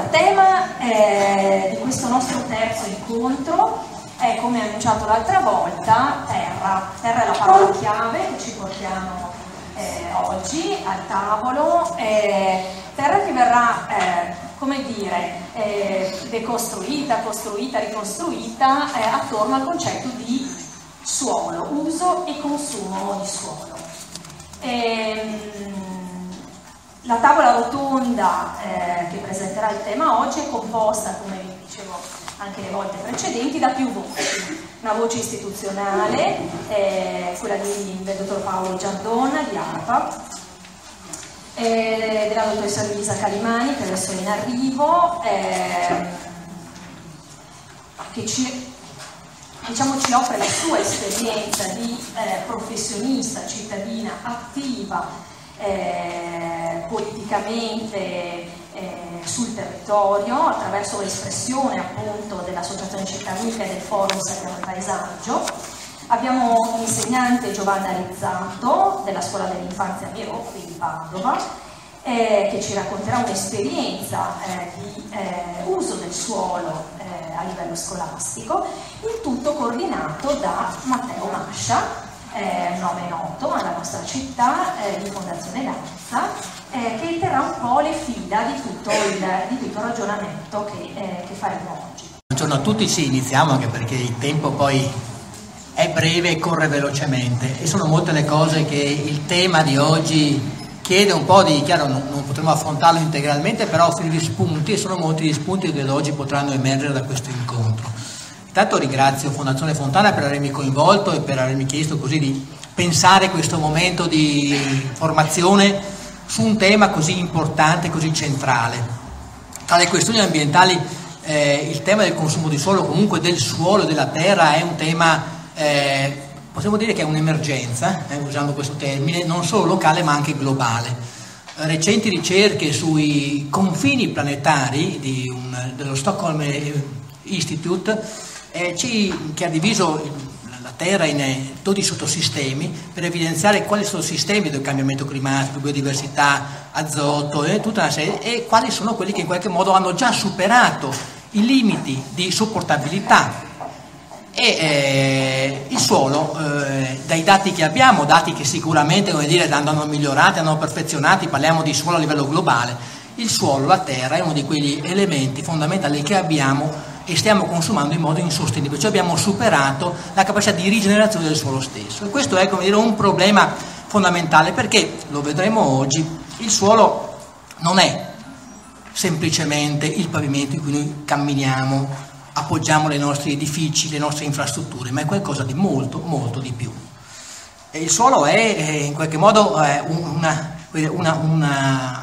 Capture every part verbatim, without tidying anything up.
tema eh, di questo nostro terzo incontro è, come annunciato l'altra volta, terra. Terra è la parola chiave che ci portiamo eh, oggi al tavolo. Eh, terra che verrà, eh, come dire, eh, decostruita, costruita, ricostruita eh, attorno al concetto di suolo, uso e consumo di suolo. Ehm, La tavola rotonda eh, che presenterà il tema oggi è composta, come vi dicevo anche le volte precedenti, da più voci. Una voce istituzionale, eh, quella di, del dottor Paolo Giandon di ARPA, eh, della dottoressa Luisa Calimani, che adesso è in arrivo, eh, che ci, diciamo, ci offre la sua esperienza di eh, professionista, cittadina attiva, Eh, politicamente eh, sul territorio attraverso l'espressione appunto dell'Associazione Città Amica e del Forum Sappiamo il Paesaggio. Abbiamo l'insegnante Giovanna Rizzato della Scuola dell'Infanzia Miro qui di Padova, eh, che ci racconterà un'esperienza eh, di eh, uso del suolo eh, a livello scolastico, il tutto coordinato da Matteo Mascia, Eh, un nome noto alla nostra città, eh, di Fondazione Lanza, eh, che terrà un po' le fila di tutto il, di tutto il ragionamento che, eh, che faremo oggi. Buongiorno a tutti, sì, iniziamo anche perché il tempo poi è breve e corre velocemente e sono molte le cose che il tema di oggi chiede un po' di, chiaro non, non potremo affrontarlo integralmente, però offrire gli spunti, e sono molti gli spunti che oggi potranno emergere da questo incontro. Intanto ringrazio Fondazione Fontana per avermi coinvolto e per avermi chiesto così di pensare questo momento di formazione su un tema così importante, così centrale. Tra le questioni ambientali eh, il tema del consumo di suolo, comunque del suolo, della terra, è un tema, eh, possiamo dire che è un'emergenza, eh, usando questo termine, non solo locale ma anche globale. Recenti ricerche sui confini planetari di un, dello Stockholm Institute Eh, ci, che ha diviso la Terra in eh, dodici sottosistemi per evidenziare quali sono i sistemi del cambiamento climatico, biodiversità, azoto e tutta una serie, e quali sono quelli che in qualche modo hanno già superato i limiti di sopportabilità. E eh, il suolo, eh, dai dati che abbiamo, dati che sicuramente, come dire, andranno migliorati, andranno perfezionati, parliamo di suolo a livello globale, il suolo, la terra, è uno di quegli elementi fondamentali che abbiamo e stiamo consumando in modo insostenibile, cioè abbiamo superato la capacità di rigenerazione del suolo stesso. E questo è, come dire, un problema fondamentale, perché, lo vedremo oggi, il suolo non è semplicemente il pavimento in cui noi camminiamo, appoggiamo i nostri edifici, le nostre infrastrutture, ma è qualcosa di molto, molto di più. E il suolo è in qualche modo una, una, una,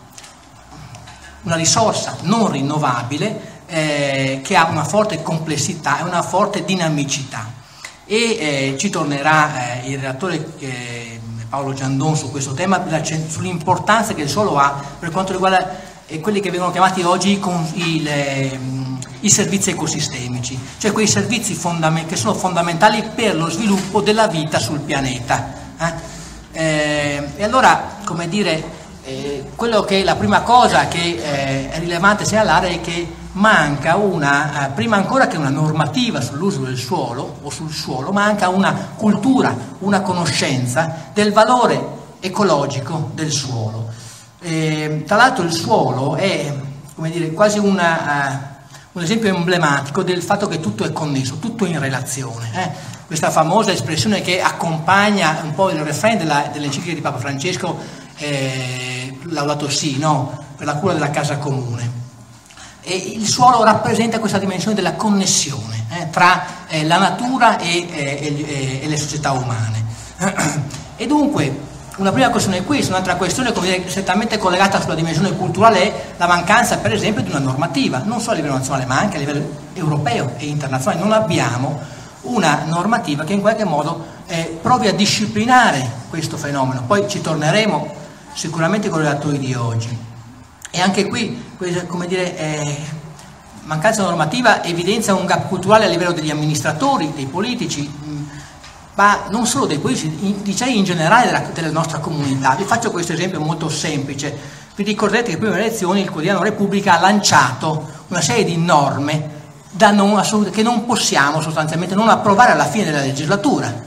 una risorsa non rinnovabile, Eh, che ha una forte complessità e una forte dinamicità, e eh, ci tornerà eh, il relatore eh, Paolo Giandon su questo tema, sull'importanza che il suolo ha per quanto riguarda eh, quelli che vengono chiamati oggi con il, eh, i servizi ecosistemici, cioè quei servizi fondament- che sono fondamentali per lo sviluppo della vita sul pianeta. Eh? Eh, e allora, come dire, eh, quello che la prima cosa che eh, è rilevante segnalare è che manca una, eh, prima ancora che una normativa sull'uso del suolo o sul suolo, manca una cultura, una conoscenza del valore ecologico del suolo. Eh, tra l'altro il suolo è, come dire, quasi una, uh, un esempio emblematico del fatto che tutto è connesso, tutto è in relazione. Eh? Questa famosa espressione che accompagna un po' il refrain della, dell'enciclica di Papa Francesco, eh, Laudato Si, no? Per la cura della casa comune. E il suolo rappresenta questa dimensione della connessione eh, tra eh, la natura e, eh, e le società umane. E dunque, una prima questione è questa, un'altra questione, come dire, strettamente collegata sulla dimensione culturale, è la mancanza, per esempio, di una normativa, non solo a livello nazionale, ma anche a livello europeo e internazionale. Non abbiamo una normativa che in qualche modo eh, provi a disciplinare questo fenomeno. Poi ci torneremo sicuramente con i relatori di oggi. E anche qui, come dire, eh, mancanza normativa evidenzia un gap culturale a livello degli amministratori, dei politici, mh, ma non solo dei politici, in, direi in generale della, della nostra comunità. Vi faccio questo esempio molto semplice. Vi ricorderete che prima delle elezioni il quotidiano Repubblica ha lanciato una serie di norme da non, che non possiamo sostanzialmente non approvare alla fine della legislatura.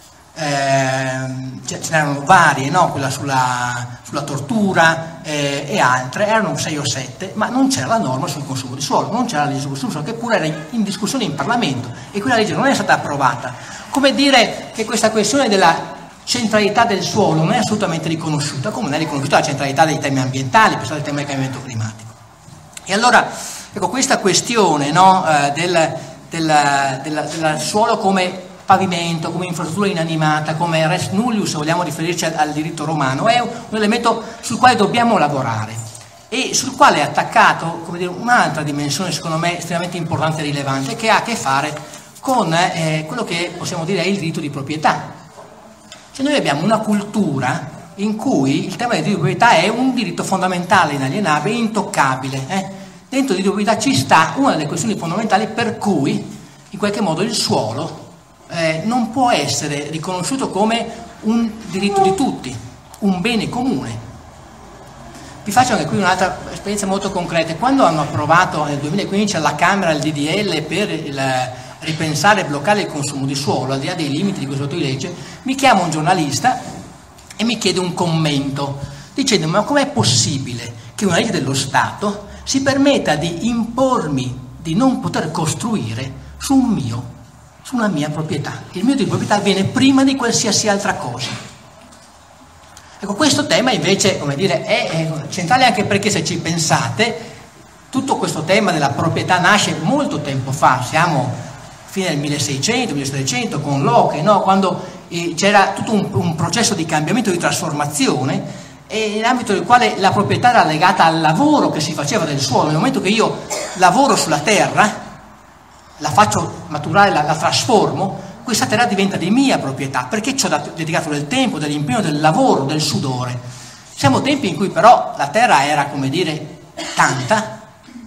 Eh, ce n'erano varie, no? Quella sulla, sulla tortura eh, e altre, erano sei o sette, ma non c'era la norma sul consumo di suolo, non c'era la legge sul consumo di suolo, che pure era in discussione in Parlamento, e quella legge non è stata approvata. Come dire che questa questione della centralità del suolo non è assolutamente riconosciuta, come non è riconosciuta la centralità dei temi ambientali, pensate al tema del cambiamento climatico. E allora, ecco, questa questione, no, eh, del, del, del, del suolo come pavimento, come infrastruttura inanimata, come res nullius, se vogliamo riferirci al, al diritto romano, è un, un elemento sul quale dobbiamo lavorare e sul quale è attaccato, come dire, un'altra dimensione secondo me estremamente importante e rilevante, che ha a che fare con eh, quello che possiamo dire è il diritto di proprietà. Cioè noi abbiamo una cultura in cui il tema del diritto di proprietà è un diritto fondamentale, inalienabile, intoccabile. Eh? Dentro il diritto di proprietà ci sta una delle questioni fondamentali per cui in qualche modo il suolo Eh, non può essere riconosciuto come un diritto di tutti, un bene comune. Vi faccio anche qui un'altra esperienza molto concreta. Quando hanno approvato nel duemilaquindici alla Camera il D D L per il, ripensare e bloccare il consumo di suolo, al di là dei limiti di questo progetto di legge, mi chiama un giornalista e mi chiede un commento, dicendo: ma com'è possibile che una legge dello Stato si permetta di impormi di non poter costruire su un mio su una mia proprietà? Il mio diritto di proprietà viene prima di qualsiasi altra cosa. Ecco, questo tema invece, come dire, è, è centrale, anche perché, se ci pensate, tutto questo tema della proprietà nasce molto tempo fa, siamo a fine del milleseicento, millesettecento, con Locke, no? Quando eh, c'era tutto un, un processo di cambiamento, di trasformazione, e nell'ambito del quale la proprietà era legata al lavoro che si faceva del suolo. Nel momento che io lavoro sulla terra, la faccio maturare, la, la trasformo, questa terra diventa di mia proprietà, perché ci ho dedicato del tempo, dell'impegno, del lavoro, del sudore. Siamo tempi in cui però la terra era, come dire, tanta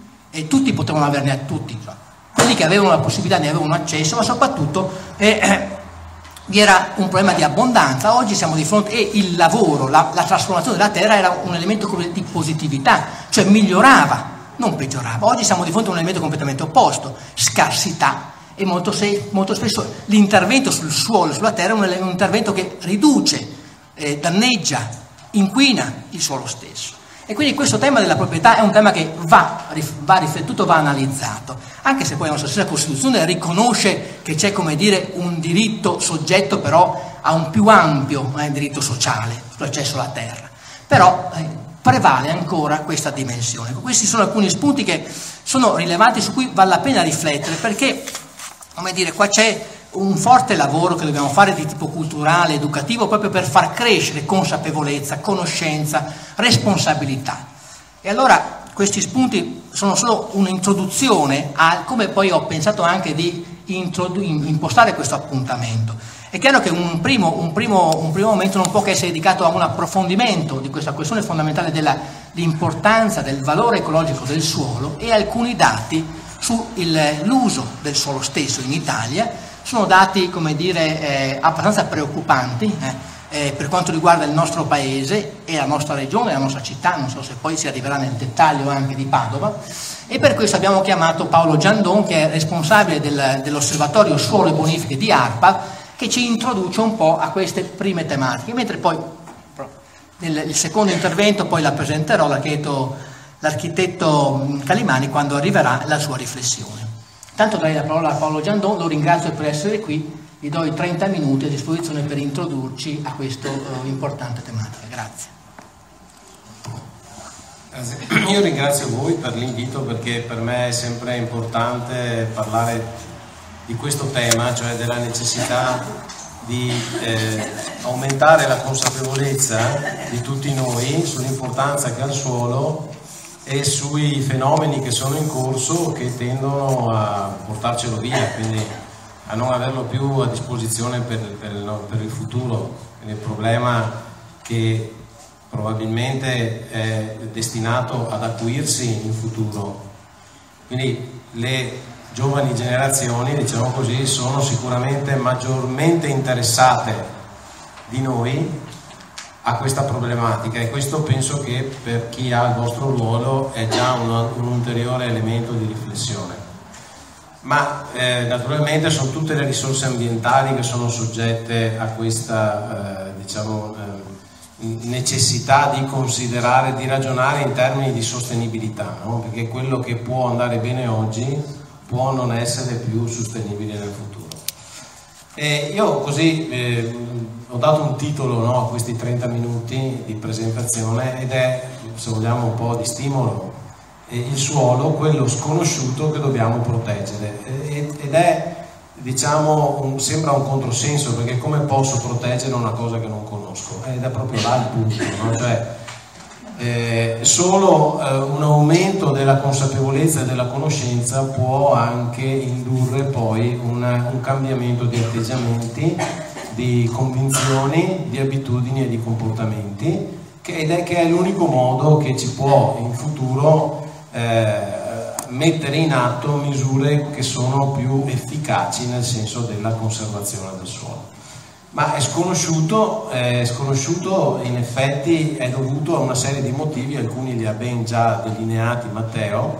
e tutti potevano averne, tutti, cioè, quelli che avevano la possibilità ne avevano accesso, ma soprattutto eh, eh, vi era un problema di abbondanza. Oggi siamo di fronte, e il lavoro, la, la trasformazione della terra era un elemento di positività, cioè migliorava, non peggiorava. Oggi siamo di fronte a un elemento completamente opposto, scarsità, e molto, se, molto spesso l'intervento sul suolo, sulla terra, è un, un intervento che riduce, eh, danneggia, inquina il suolo stesso. E quindi questo tema della proprietà è un tema che va, va riflettuto, va analizzato, anche se poi la nostra stessa Costituzione riconosce che c'è, come dire, un diritto soggetto però a un più ampio eh, diritto sociale sull'accesso alla terra. Però eh, prevale ancora questa dimensione. Questi sono alcuni spunti che sono rilevanti, su cui vale la pena riflettere, perché, come dire, qua c'è un forte lavoro che dobbiamo fare di tipo culturale, educativo, proprio per far crescere consapevolezza, conoscenza, responsabilità. E allora questi spunti sono solo un'introduzione a come poi ho pensato anche di impostare questo appuntamento. È chiaro che un primo, un, primo, un primo momento non può che essere dedicato a un approfondimento di questa questione fondamentale dell'importanza del valore ecologico del suolo, e alcuni dati sull'uso del suolo stesso in Italia. Sono dati, come dire, eh, abbastanza preoccupanti eh, eh, per quanto riguarda il nostro paese e la nostra regione, la nostra città. Non so se poi si arriverà nel dettaglio anche di Padova, e per questo abbiamo chiamato Paolo Giandon, che è responsabile del, dell'osservatorio suolo e bonifiche di ARPA, che ci introduce un po' a queste prime tematiche, mentre poi nel il secondo intervento poi la presenterò l'architetto, l'architetto Calimani quando arriverà la sua riflessione. Tanto darei la parola a Paolo Giandon, lo ringrazio per essere qui, gli do i trenta minuti a disposizione per introdurci a questa uh, importante tematica. Grazie. Io ringrazio voi per l'invito, perché per me è sempre importante parlare di questo tema, cioè della necessità di eh, aumentare la consapevolezza di tutti noi sull'importanza che ha il suolo e sui fenomeni che sono in corso, che tendono a portarcelo via, quindi a non averlo più a disposizione per, per, il, per il futuro. Quindi il problema che probabilmente è destinato ad acuirsi in futuro. Quindi le giovani generazioni, diciamo così, sono sicuramente maggiormente interessate di noi a questa problematica, e questo penso che per chi ha il vostro ruolo è già un, un ulteriore elemento di riflessione. Ma eh, naturalmente sono tutte le risorse ambientali che sono soggette a questa eh, diciamo, eh, necessità di considerare, di ragionare in termini di sostenibilità, no? Perché quello che può andare bene oggi può non essere più sostenibile nel futuro. E io così eh, ho dato un titolo, no, a questi trenta minuti di presentazione, ed è, se vogliamo, un po' di stimolo: il suolo, quello sconosciuto che dobbiamo proteggere. Ed è, diciamo, un, sembra un controsenso, perché come posso proteggere una cosa che non conosco? Ed è proprio là il punto, no? Cioè, eh, solo eh, un aumento della consapevolezza e della conoscenza può anche indurre poi una, un cambiamento di atteggiamenti, di convinzioni, di abitudini e di comportamenti, che, ed è che è l'unico modo che ci può in futuro eh, mettere in atto misure che sono più efficaci nel senso della conservazione del suolo. Ma è sconosciuto, è sconosciuto in effetti è dovuto a una serie di motivi, alcuni li ha ben già delineati Matteo,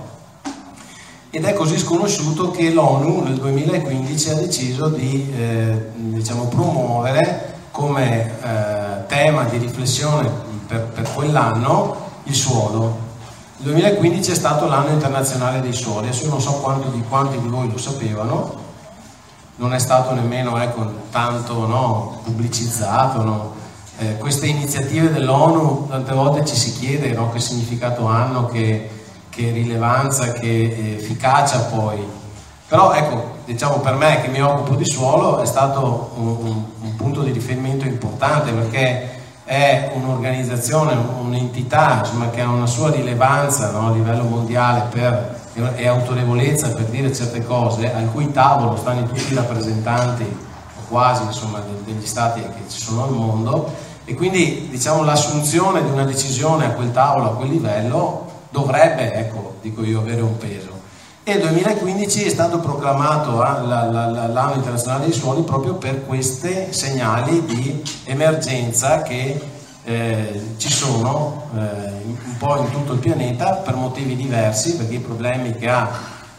ed è così sconosciuto che l'ONU nel duemilaquindici ha deciso di eh, diciamo, promuovere come eh, tema di riflessione per, per quell'anno il suolo. Il duemilaquindici è stato l'anno internazionale dei suoli. Adesso io non so quanti di, quanti di voi lo sapevano, non è stato nemmeno ecco, tanto no, pubblicizzato. No? Eh, queste iniziative dell'ONU, tante volte ci si chiede no, che significato hanno, che, che rilevanza, che efficacia poi. Però ecco, diciamo, per me che mi occupo di suolo è stato un, un, un punto di riferimento importante, perché è un'organizzazione, un'entità insomma, che ha una sua rilevanza no, a livello mondiale per, e autorevolezza per dire certe cose, al cui tavolo stanno tutti i rappresentanti, o quasi, insomma, degli stati che ci sono al mondo, e quindi diciamo, l'assunzione di una decisione a quel tavolo, a quel livello, dovrebbe, ecco, dico io, avere un peso. E il duemilaquindici è stato proclamato eh, l'anno internazionale dei suoli proprio per questi segnali di emergenza che eh, ci sono eh, un po' in tutto il pianeta per motivi diversi, perché i problemi che ha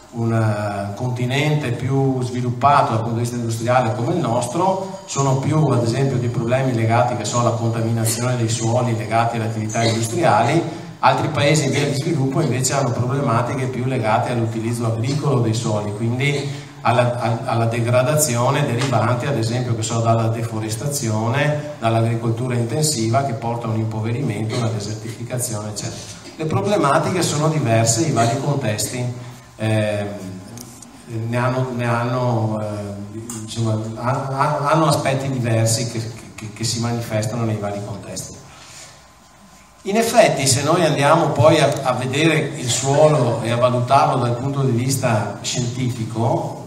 un continente più sviluppato dal punto di vista industriale come il nostro sono più, ad esempio, di problemi legati che so, alla contaminazione dei suoli legati alle attività industriali. Altri paesi in via di sviluppo invece hanno problematiche più legate all'utilizzo agricolo dei suoli, quindi alla, alla degradazione derivante, ad esempio, che so, dalla deforestazione, dall'agricoltura intensiva, che porta a un impoverimento, una desertificazione, eccetera. Le problematiche sono diverse, i vari contesti eh, ne hanno, ne hanno, eh, diciamo, hanno aspetti diversi che, che, che si manifestano nei vari contesti. In effetti, se noi andiamo poi a, a vedere il suolo e a valutarlo dal punto di vista scientifico,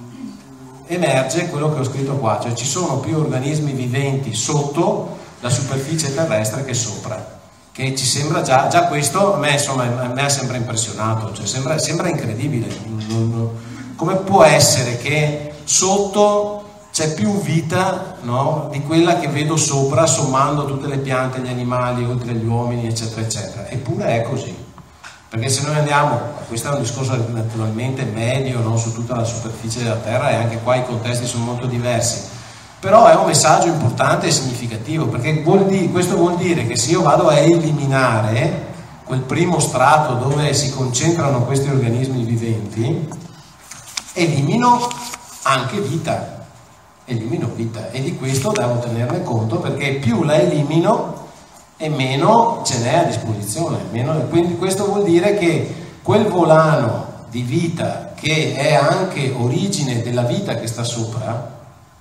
emerge quello che ho scritto qua, cioè ci sono più organismi viventi sotto la superficie terrestre che sopra, che ci sembra già, già questo a me, insomma, a me ha sempre impressionato, cioè sembra, sembra incredibile. Non, non, come può essere che sotto c'è più vita no, di quella che vedo sopra, sommando tutte le piante, gli animali, oltre agli uomini, eccetera, eccetera. Eppure è così. Perché se noi andiamo, questo è un discorso naturalmente medio no, su tutta la superficie della Terra, e anche qua i contesti sono molto diversi. Però è un messaggio importante e significativo, perché vuol dire, questo vuol dire che se io vado a eliminare quel primo strato dove si concentrano questi organismi viventi, elimino anche vita. elimino vita, e di questo devo tenerne conto, perché più la elimino e meno ce n'è a disposizione, meno, quindi questo vuol dire che quel volano di vita che è anche origine della vita che sta sopra,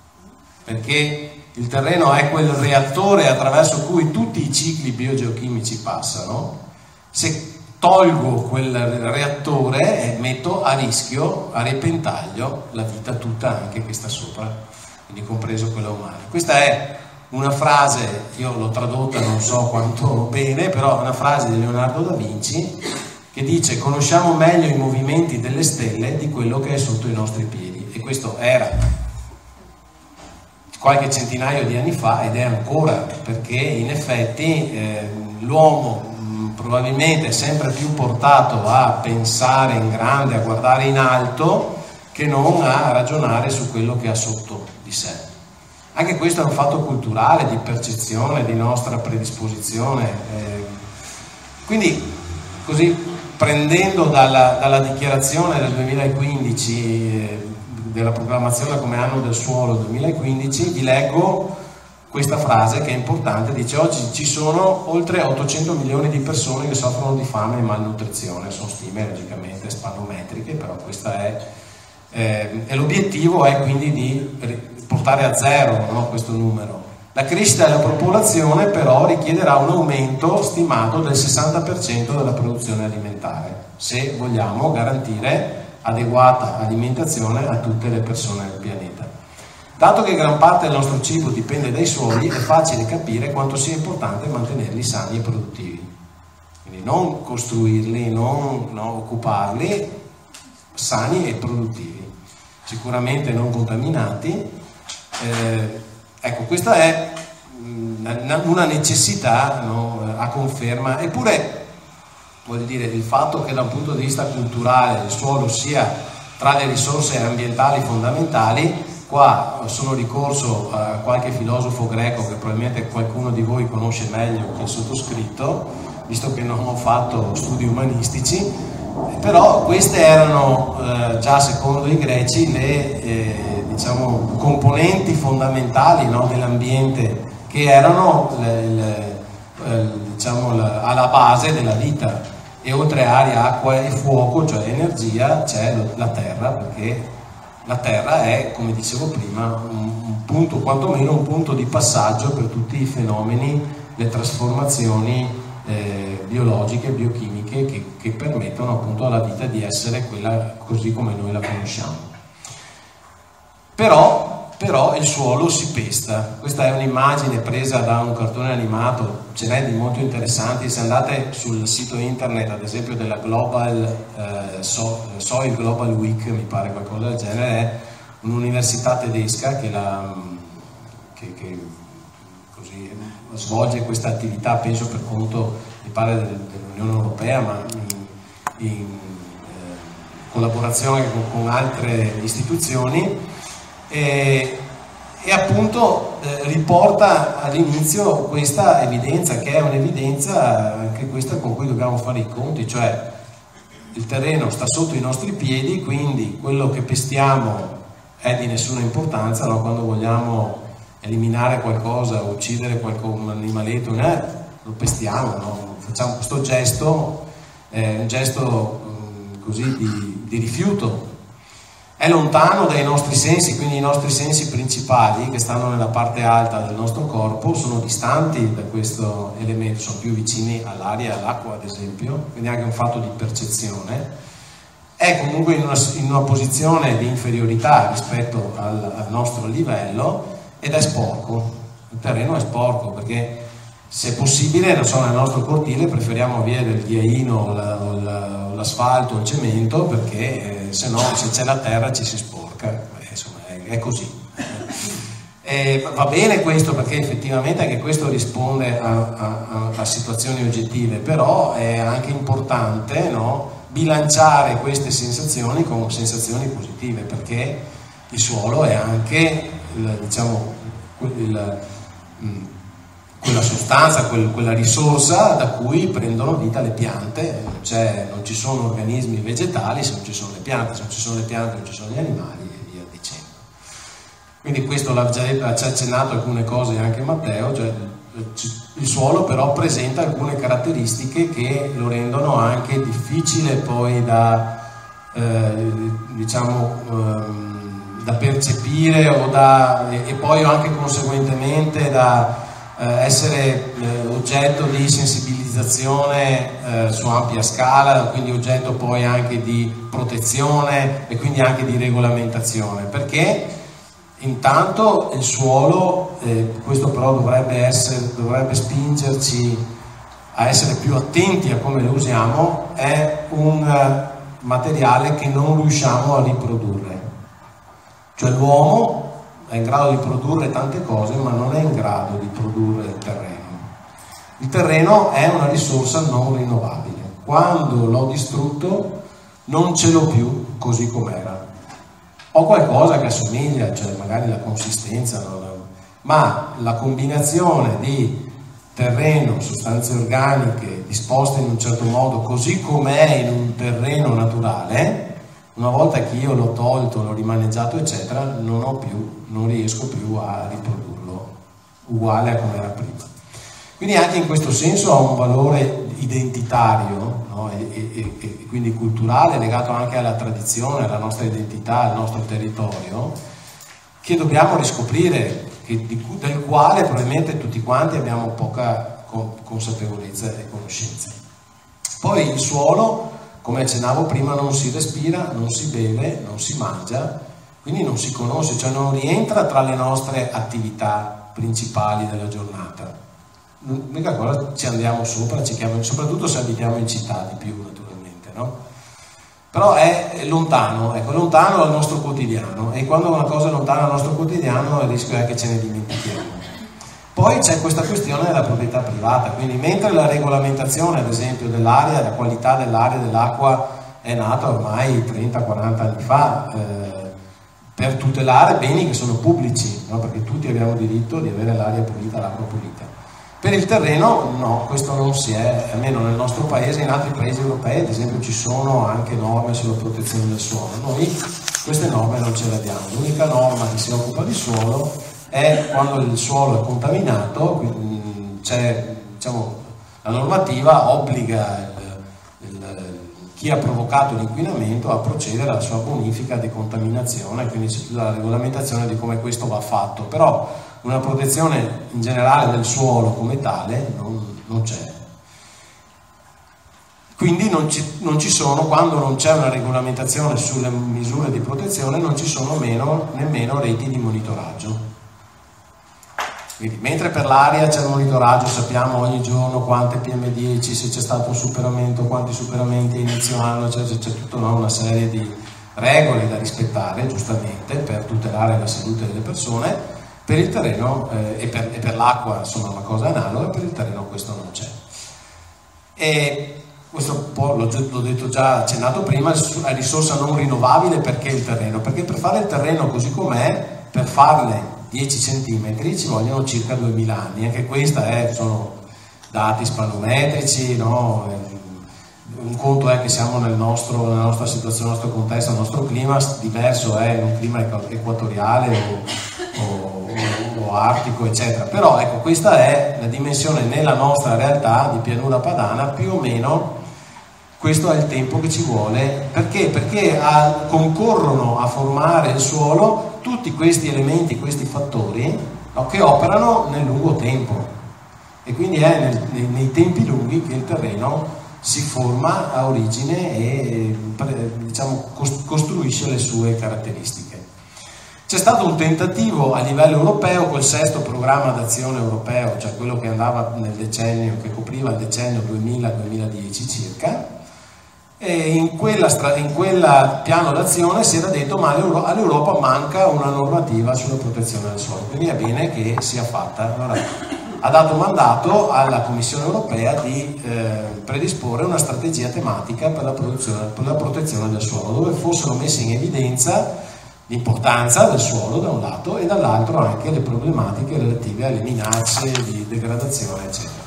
perché il terreno è quel reattore attraverso cui tutti i cicli biogeochimici passano, se tolgo quel reattore e metto a rischio, a repentaglio la vita tutta anche che sta sopra, quindi compreso quella umana. Questa è una frase, io l'ho tradotta non so quanto bene, però è una frase di Leonardo da Vinci che dice: conosciamo meglio i movimenti delle stelle di quello che è sotto i nostri piedi. E questo era qualche centinaio di anni fa, ed è ancora, perché in effetti eh, l'uomo mh, probabilmente è sempre più portato a pensare in grande, a guardare in alto, che non a ragionare su quello che ha sotto di sé. Anche questo è un fatto culturale, di percezione, di nostra predisposizione. Eh. Quindi, così, prendendo dalla, dalla dichiarazione del duemilaquindici eh, della proclamazione come anno del suolo duemilaquindici, vi leggo questa frase che è importante. Dice: oggi ci sono oltre ottocento milioni di persone che soffrono di fame e malnutrizione. Sono stime logicamente spannometriche, però questa è, eh, e l'obiettivo è quindi di portare a zero, no, questo numero. La crescita della popolazione però richiederà un aumento stimato del sessanta per cento della produzione alimentare, se vogliamo garantire adeguata alimentazione a tutte le persone del pianeta. Dato che gran parte del nostro cibo dipende dai suoli, è facile capire quanto sia importante mantenerli sani e produttivi. Quindi non costruirli, non, non occuparli, sani e produttivi, sicuramente non contaminati. Eh, ecco, questa è una necessità, no, a conferma. Eppure, voglio dire, il fatto che da un punto di vista culturale il suolo sia tra le risorse ambientali fondamentali, qua sono ricorso a qualche filosofo greco che probabilmente qualcuno di voi conosce meglio che il sottoscritto, visto che non ho fatto studi umanistici, però queste erano eh, già secondo i greci le eh, diciamo, componenti fondamentali, no, dell'ambiente, che erano le, le, eh, diciamo, la, alla base della vita. E oltre aria, acqua e fuoco, cioè energia, c'è la terra, perché la terra è, come dicevo prima, un, un punto, quantomeno un punto di passaggio per tutti i fenomeni, le trasformazioni eh, biologiche, biochimiche che, che permettono appunto alla vita di essere quella così come noi la conosciamo. Però, però il suolo si pesta. Questa è un'immagine presa da un cartone animato, ce n'è di molto interessanti. Se andate sul sito internet, ad esempio della Global eh, so, Soil Global Week, mi pare qualcosa del genere, è un'università tedesca che, la, che, che così, svolge questa attività, penso per conto, mi pare, dell'Unione Europea, ma in, in eh, collaborazione con, con altre istituzioni. E, e appunto eh, riporta all'inizio questa evidenza, che è un'evidenza anche questa con cui dobbiamo fare i conti, cioè il terreno sta sotto i nostri piedi, quindi quello che pestiamo è di nessuna importanza, no? Quando vogliamo eliminare qualcosa, uccidere qualcosa, un animaletto, eh, lo pestiamo, no? Facciamo questo gesto, eh, un gesto um, così di, di rifiuto. È lontano dai nostri sensi, quindi i nostri sensi principali, che stanno nella parte alta del nostro corpo, sono distanti da questo elemento, sono più vicini all'aria e all'acqua, ad esempio, quindi anche un fatto di percezione. È comunque in una, in una posizione di inferiorità rispetto al, al nostro livello, ed è sporco. Il terreno è sporco perché, se possibile, non so, nel nostro cortile preferiamo via del ghiaino o, la, o, la, o l'asfalto o il cemento, perché eh, se no, se c'è la terra ci si sporca. Eh, insomma, è, è così. E va bene questo, perché effettivamente anche questo risponde a, a, a situazioni oggettive, però è anche importante, no, bilanciare queste sensazioni con sensazioni positive, perché il suolo è anche, il, diciamo, il, quella sostanza, quel, quella risorsa da cui prendono vita le piante. Non, c'è, non ci sono organismi vegetali se non ci sono le piante, se non ci sono le piante non ci sono gli animali, e via dicendo. Quindi questo l'ha già, ha già accennato alcune cose anche Matteo, cioè il suolo però presenta alcune caratteristiche che lo rendono anche difficile poi da, eh, diciamo, eh, da percepire o da, e, e poi anche conseguentemente da essere eh, oggetto di sensibilizzazione eh, su ampia scala, quindi oggetto poi anche di protezione e quindi anche di regolamentazione, perché intanto il suolo, eh, questo però dovrebbe, essere, dovrebbe spingerci a essere più attenti a come lo usiamo, è un uh, materiale che non riusciamo a riprodurre, cioè l'uomo è in grado di produrre tante cose, ma non è in grado di produrre il terreno. Il terreno è una risorsa non rinnovabile. Quando l'ho distrutto non ce l'ho più così com'era. Ho qualcosa che assomiglia, cioè magari la consistenza, non la... ma la combinazione di terreno, sostanze organiche disposte in un certo modo, così com'è in un terreno naturale, una volta che io l'ho tolto, l'ho rimaneggiato, eccetera, non ho più, non riesco più a riprodurlo uguale a come era prima. Quindi anche in questo senso ha un valore identitario, no? e, e, e quindi culturale, legato anche alla tradizione, alla nostra identità, al nostro territorio, che dobbiamo riscoprire, che, di, del quale probabilmente tutti quanti abbiamo poca consapevolezza e conoscenza. Poi il suolo, come accennavo prima, non si respira, non si beve, non si mangia, quindi non si conosce, cioè non rientra tra le nostre attività principali della giornata. L'unica cosa, ci andiamo sopra, ci chiamano, soprattutto se abitiamo in città di più naturalmente, no? Però è lontano, ecco, lontano dal nostro quotidiano, e quando una cosa è lontana dal nostro quotidiano il rischio è che ce ne dimentichiamo. Poi c'è questa questione della proprietà privata, quindi mentre la regolamentazione ad esempio dell'aria, la qualità dell'aria e dell'acqua è nata ormai trenta quaranta anni fa eh, per tutelare beni che sono pubblici, no? Perché tutti abbiamo diritto di avere l'aria pulita, l'acqua pulita. Per il terreno no, questo non si è, almeno nel nostro paese. In altri paesi europei ad esempio ci sono anche norme sulla protezione del suolo, noi queste norme non ce le abbiamo. L'unica norma che si occupa di suolo è quando il suolo è contaminato, c'è, diciamo, la normativa obbliga il, il, chi ha provocato l'inquinamento a procedere alla sua bonifica, decontaminazione, quindi c'è tutta la regolamentazione di come questo va fatto, però una protezione in generale del suolo come tale non, non c'è. Quindi non ci, non ci sono, quando non c'è una regolamentazione sulle misure di protezione, non ci sono meno, nemmeno reti di monitoraggio. Quindi, mentre per l'aria c'è il monitoraggio, sappiamo ogni giorno quante P M dieci, se c'è stato un superamento, quanti superamenti a inizio anno, c'è, c'è tutta no, una serie di regole da rispettare, giustamente, per tutelare la salute delle persone. Per il terreno eh, e per, e per l'acqua, insomma, una cosa analoga, per il terreno questo non c'è. E questo un po' l'ho, l'ho detto già, accennato prima, è risorsa non rinnovabile. Perché il terreno? Perché per fare il terreno così com'è, per farle dieci centimetri ci vogliono circa duemila anni. Anche questi sono dati spannometrici, no? Un conto è che siamo nel nostro, nella nostra situazione, nel nostro contesto, nel nostro clima, diverso è in un clima equatoriale o, o, o artico, eccetera. Però ecco, questa è la dimensione nella nostra realtà di pianura padana, più o meno questo è il tempo che ci vuole. Perché? Perché a, concorrono a formare il suolo tutti questi elementi, questi fattori, no, che operano nel lungo tempo, e quindi è nel, nei, nei tempi lunghi che il terreno si forma a origine e, diciamo, costruisce le sue caratteristiche. C'è stato un tentativo a livello europeo col sesto programma d'azione europeo, cioè quello che andava nel decennio, che copriva il decennio duemila duemiladieci circa, e in quella, in quella piano d'azione si era detto: ma all'Europa manca una normativa sulla protezione del suolo, quindi è bene che sia fatta. Allora, ha dato mandato alla Commissione europea di eh, predisporre una strategia tematica per la, per la protezione del suolo, dove fossero messe in evidenza l'importanza del suolo da un lato e dall'altro anche le problematiche relative alle minacce di degradazione, eccetera.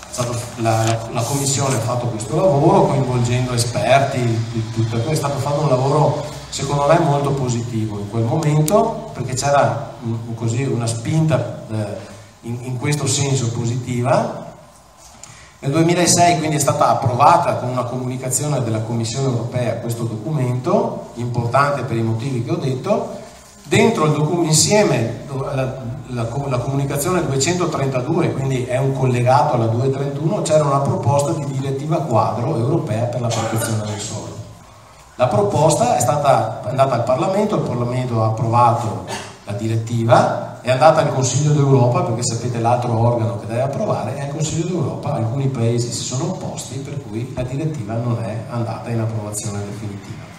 La, la, la Commissione ha fatto questo lavoro coinvolgendo esperti, tutto, è stato fatto un lavoro secondo me molto positivo in quel momento, perché c'era un, così una spinta eh, in, in questo senso positiva. Nel duemilasei quindi è stata approvata con una comunicazione della Commissione europea questo documento, importante per i motivi che ho detto. Dentro il documento, insieme la, la, la comunicazione duecentotrentadue, quindi è un collegato alla duecentotrentuno, c'era una proposta di direttiva quadro europea per la protezione del suolo. La proposta è stata è andata al Parlamento, il Parlamento ha approvato la direttiva, è andata al Consiglio d'Europa, perché sapete l'altro organo che deve approvare è il Consiglio d'Europa. Alcuni paesi si sono opposti, per cui la direttiva non è andata in approvazione definitiva.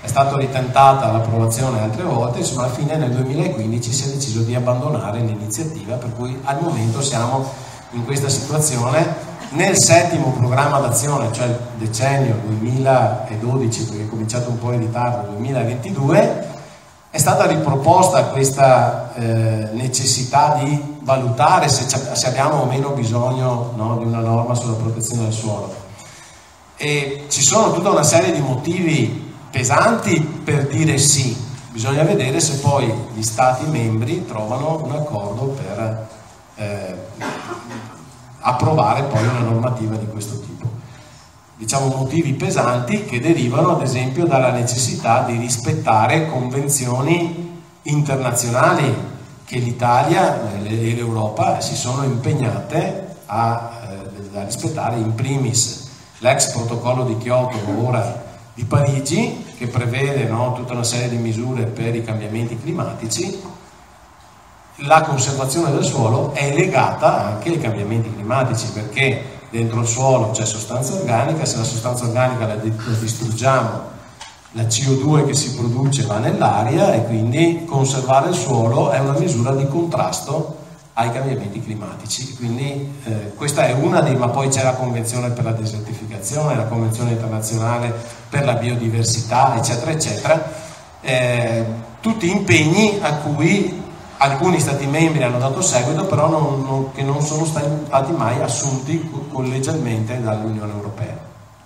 è stata ritentata l'approvazione altre volte, insomma alla fine nel duemilaquindici si è deciso di abbandonare l'iniziativa, per cui al momento siamo in questa situazione. Nel settimo programma d'azione, cioè il decennio duemiladodici, perché è cominciato un po' in ritardo, duemilaventidue, è stata riproposta questa eh, necessità di valutare se, se abbiamo o meno bisogno, no, di una norma sulla protezione del suolo. E ci sono tutta una serie di motivi pesanti per dire sì, bisogna vedere se poi gli Stati membri trovano un accordo per eh, approvare poi una normativa di questo tipo. Diciamo motivi pesanti che derivano ad esempio dalla necessità di rispettare convenzioni internazionali che l'Italia e l'Europa si sono impegnate a, eh, a rispettare, in primis l'ex protocollo di Kyoto, ora di Parigi, che prevede, no, tutta una serie di misure per i cambiamenti climatici. La conservazione del suolo è legata anche ai cambiamenti climatici, perché dentro il suolo c'è sostanza organica, se la sostanza organica la distruggiamo, la C O due che si produce va nell'aria, e quindi conservare il suolo è una misura di contrasto ai cambiamenti climatici. Quindi eh, questa è una dei, ma poi c'è la Convenzione per la desertificazione, la Convenzione internazionale per la biodiversità, eccetera eccetera, eh, tutti impegni a cui alcuni Stati membri hanno dato seguito, però non, non, che non sono stati mai assunti collegialmente dall'Unione Europea.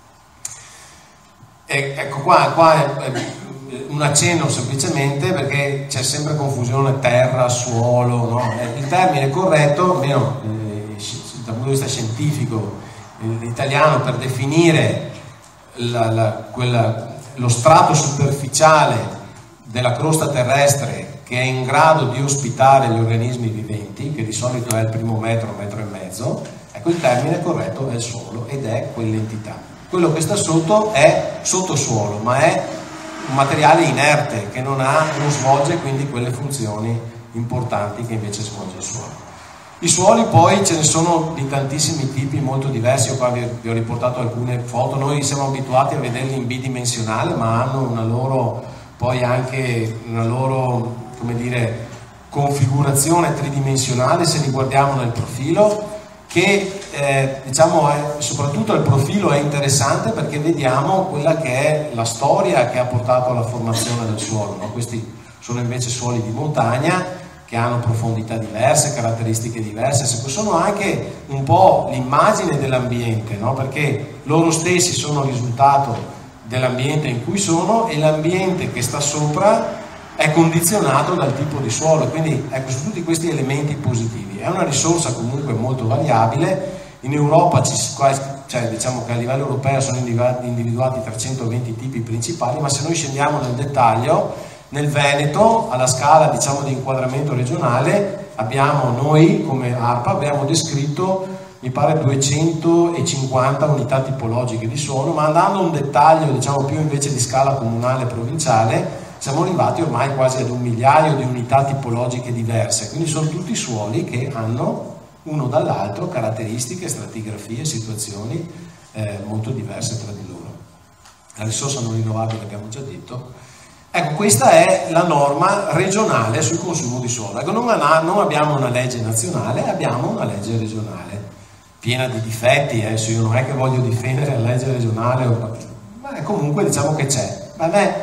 E, ecco qua, qua è, è un accenno semplicemente, perché c'è sempre confusione terra, suolo, no? Il termine corretto, almeno eh, dal punto di vista scientifico, l'italiano, per definire la, la, quella, lo strato superficiale della crosta terrestre che è in grado di ospitare gli organismi viventi, che di solito è il primo metro, metro e mezzo, ecco, il termine corretto è il suolo, ed è quell'entità. Quello che sta sotto è sottosuolo, ma è un materiale inerte che non ha, non svolge quindi quelle funzioni importanti che invece svolge il suolo. I suoli poi ce ne sono di tantissimi tipi, molto diversi. Io qua vi, vi ho riportato alcune foto. Noi siamo abituati a vederli in bidimensionale, ma hanno una loro, poi anche una loro, come dire, configurazione tridimensionale se li guardiamo nel profilo, che eh, diciamo è, soprattutto il profilo è interessante perché vediamo quella che è la storia che ha portato alla formazione del suolo, no? Questi sono invece suoli di montagna che hanno profondità diverse, caratteristiche diverse, sono anche un po' l'immagine dell'ambiente, no? Perché loro stessi sono il risultato dell'ambiente in cui sono, e l'ambiente che sta sopra è condizionato dal tipo di suolo. Quindi ecco, su tutti questi elementi positivi è una risorsa comunque molto variabile. In Europa ci, cioè, diciamo che a livello europeo sono individuati trecentoventi tipi principali, ma se noi scendiamo nel dettaglio, nel Veneto, alla scala, diciamo, di inquadramento regionale, abbiamo, noi come ARPA abbiamo descritto, mi pare, duecentocinquanta unità tipologiche di suolo, ma andando a un dettaglio, diciamo, più invece di scala comunale e provinciale, siamo arrivati ormai quasi ad un migliaio di unità tipologiche diverse. Quindi sono tutti suoli che hanno uno dall'altro caratteristiche, stratigrafie, situazioni eh, molto diverse tra di loro. La risorsa non rinnovabile abbiamo già detto. Ecco, questa è la norma regionale sul consumo di suolo. Ecco, non, ha, non abbiamo una legge nazionale, abbiamo una legge regionale, piena di difetti. Adesso io non è che voglio difendere la legge regionale, ma comunque diciamo che c'è. Vabbè,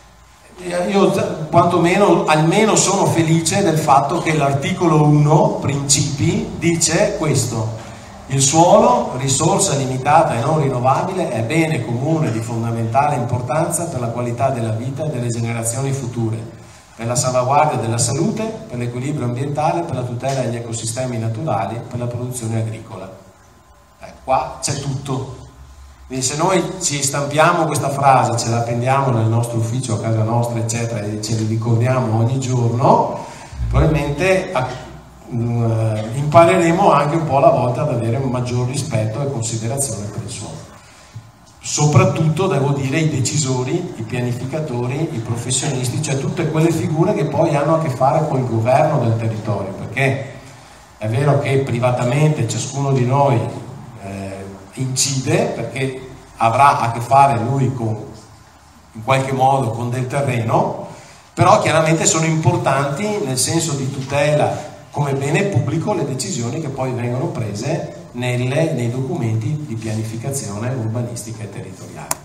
io quantomeno almeno sono felice del fatto che l'articolo uno, principi, dice questo: il suolo, risorsa limitata e non rinnovabile, è bene comune di fondamentale importanza per la qualità della vita delle generazioni future, per la salvaguardia della salute, per l'equilibrio ambientale, per la tutela degli ecosistemi naturali, per la produzione agricola. Eh, qua c'è tutto. Quindi se noi ci stampiamo questa frase, ce la appendiamo nel nostro ufficio, a casa nostra, eccetera, e ce li ricordiamo ogni giorno, probabilmente uh, impareremo anche un po' alla volta ad avere un maggior rispetto e considerazione per il suolo. Soprattutto, devo dire, i decisori, i pianificatori, i professionisti, cioè tutte quelle figure che poi hanno a che fare col governo del territorio, perché è vero che privatamente ciascuno di noi incide, perché avrà a che fare lui con in qualche modo con del terreno, però chiaramente sono importanti nel senso di tutela come bene pubblico le decisioni che poi vengono prese nelle, nei documenti di pianificazione urbanistica e territoriale.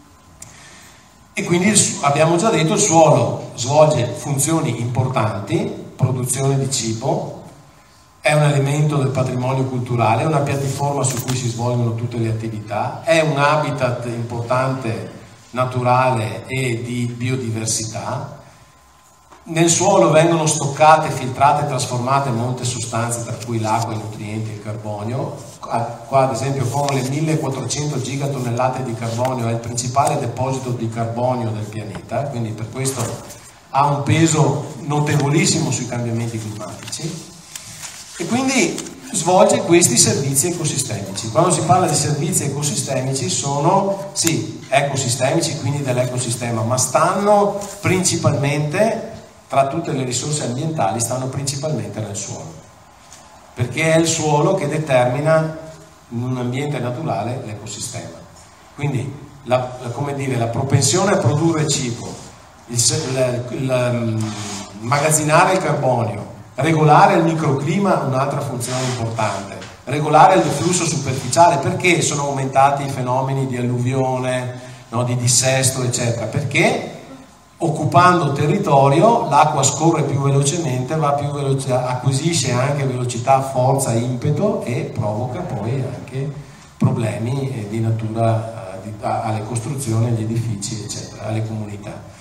E quindi abbiamo già detto il suolo svolge funzioni importanti, produzione di cibo, è un elemento del patrimonio culturale, è una piattaforma su cui si svolgono tutte le attività, è un habitat importante naturale e di biodiversità. Nel suolo vengono stoccate, filtrate e trasformate molte sostanze, tra cui l'acqua, i nutrienti e il carbonio. Qua ad esempio con le millequattrocento gigatonnellate di carbonio è il principale deposito di carbonio del pianeta, quindi per questo ha un peso notevolissimo sui cambiamenti climatici. E quindi svolge questi servizi ecosistemici. Quando si parla di servizi ecosistemici sono, sì, ecosistemici, quindi dell'ecosistema, ma stanno principalmente, tra tutte le risorse ambientali, stanno principalmente nel suolo. Perché è il suolo che determina in un ambiente naturale l'ecosistema. Quindi, la, la, come dire, la propensione a produrre cibo, il, il, il, il immagazzinare il carbonio, regolare il microclima, un'altra funzione importante, regolare il flusso superficiale. Perché sono aumentati i fenomeni di alluvione, no, di dissesto, eccetera? Perché occupando territorio l'acqua scorre più velocemente, va più veloce, acquisisce anche velocità, forza, impeto e provoca poi anche problemi di natura eh, di, alle costruzioni, agli edifici, eccetera, alle comunità.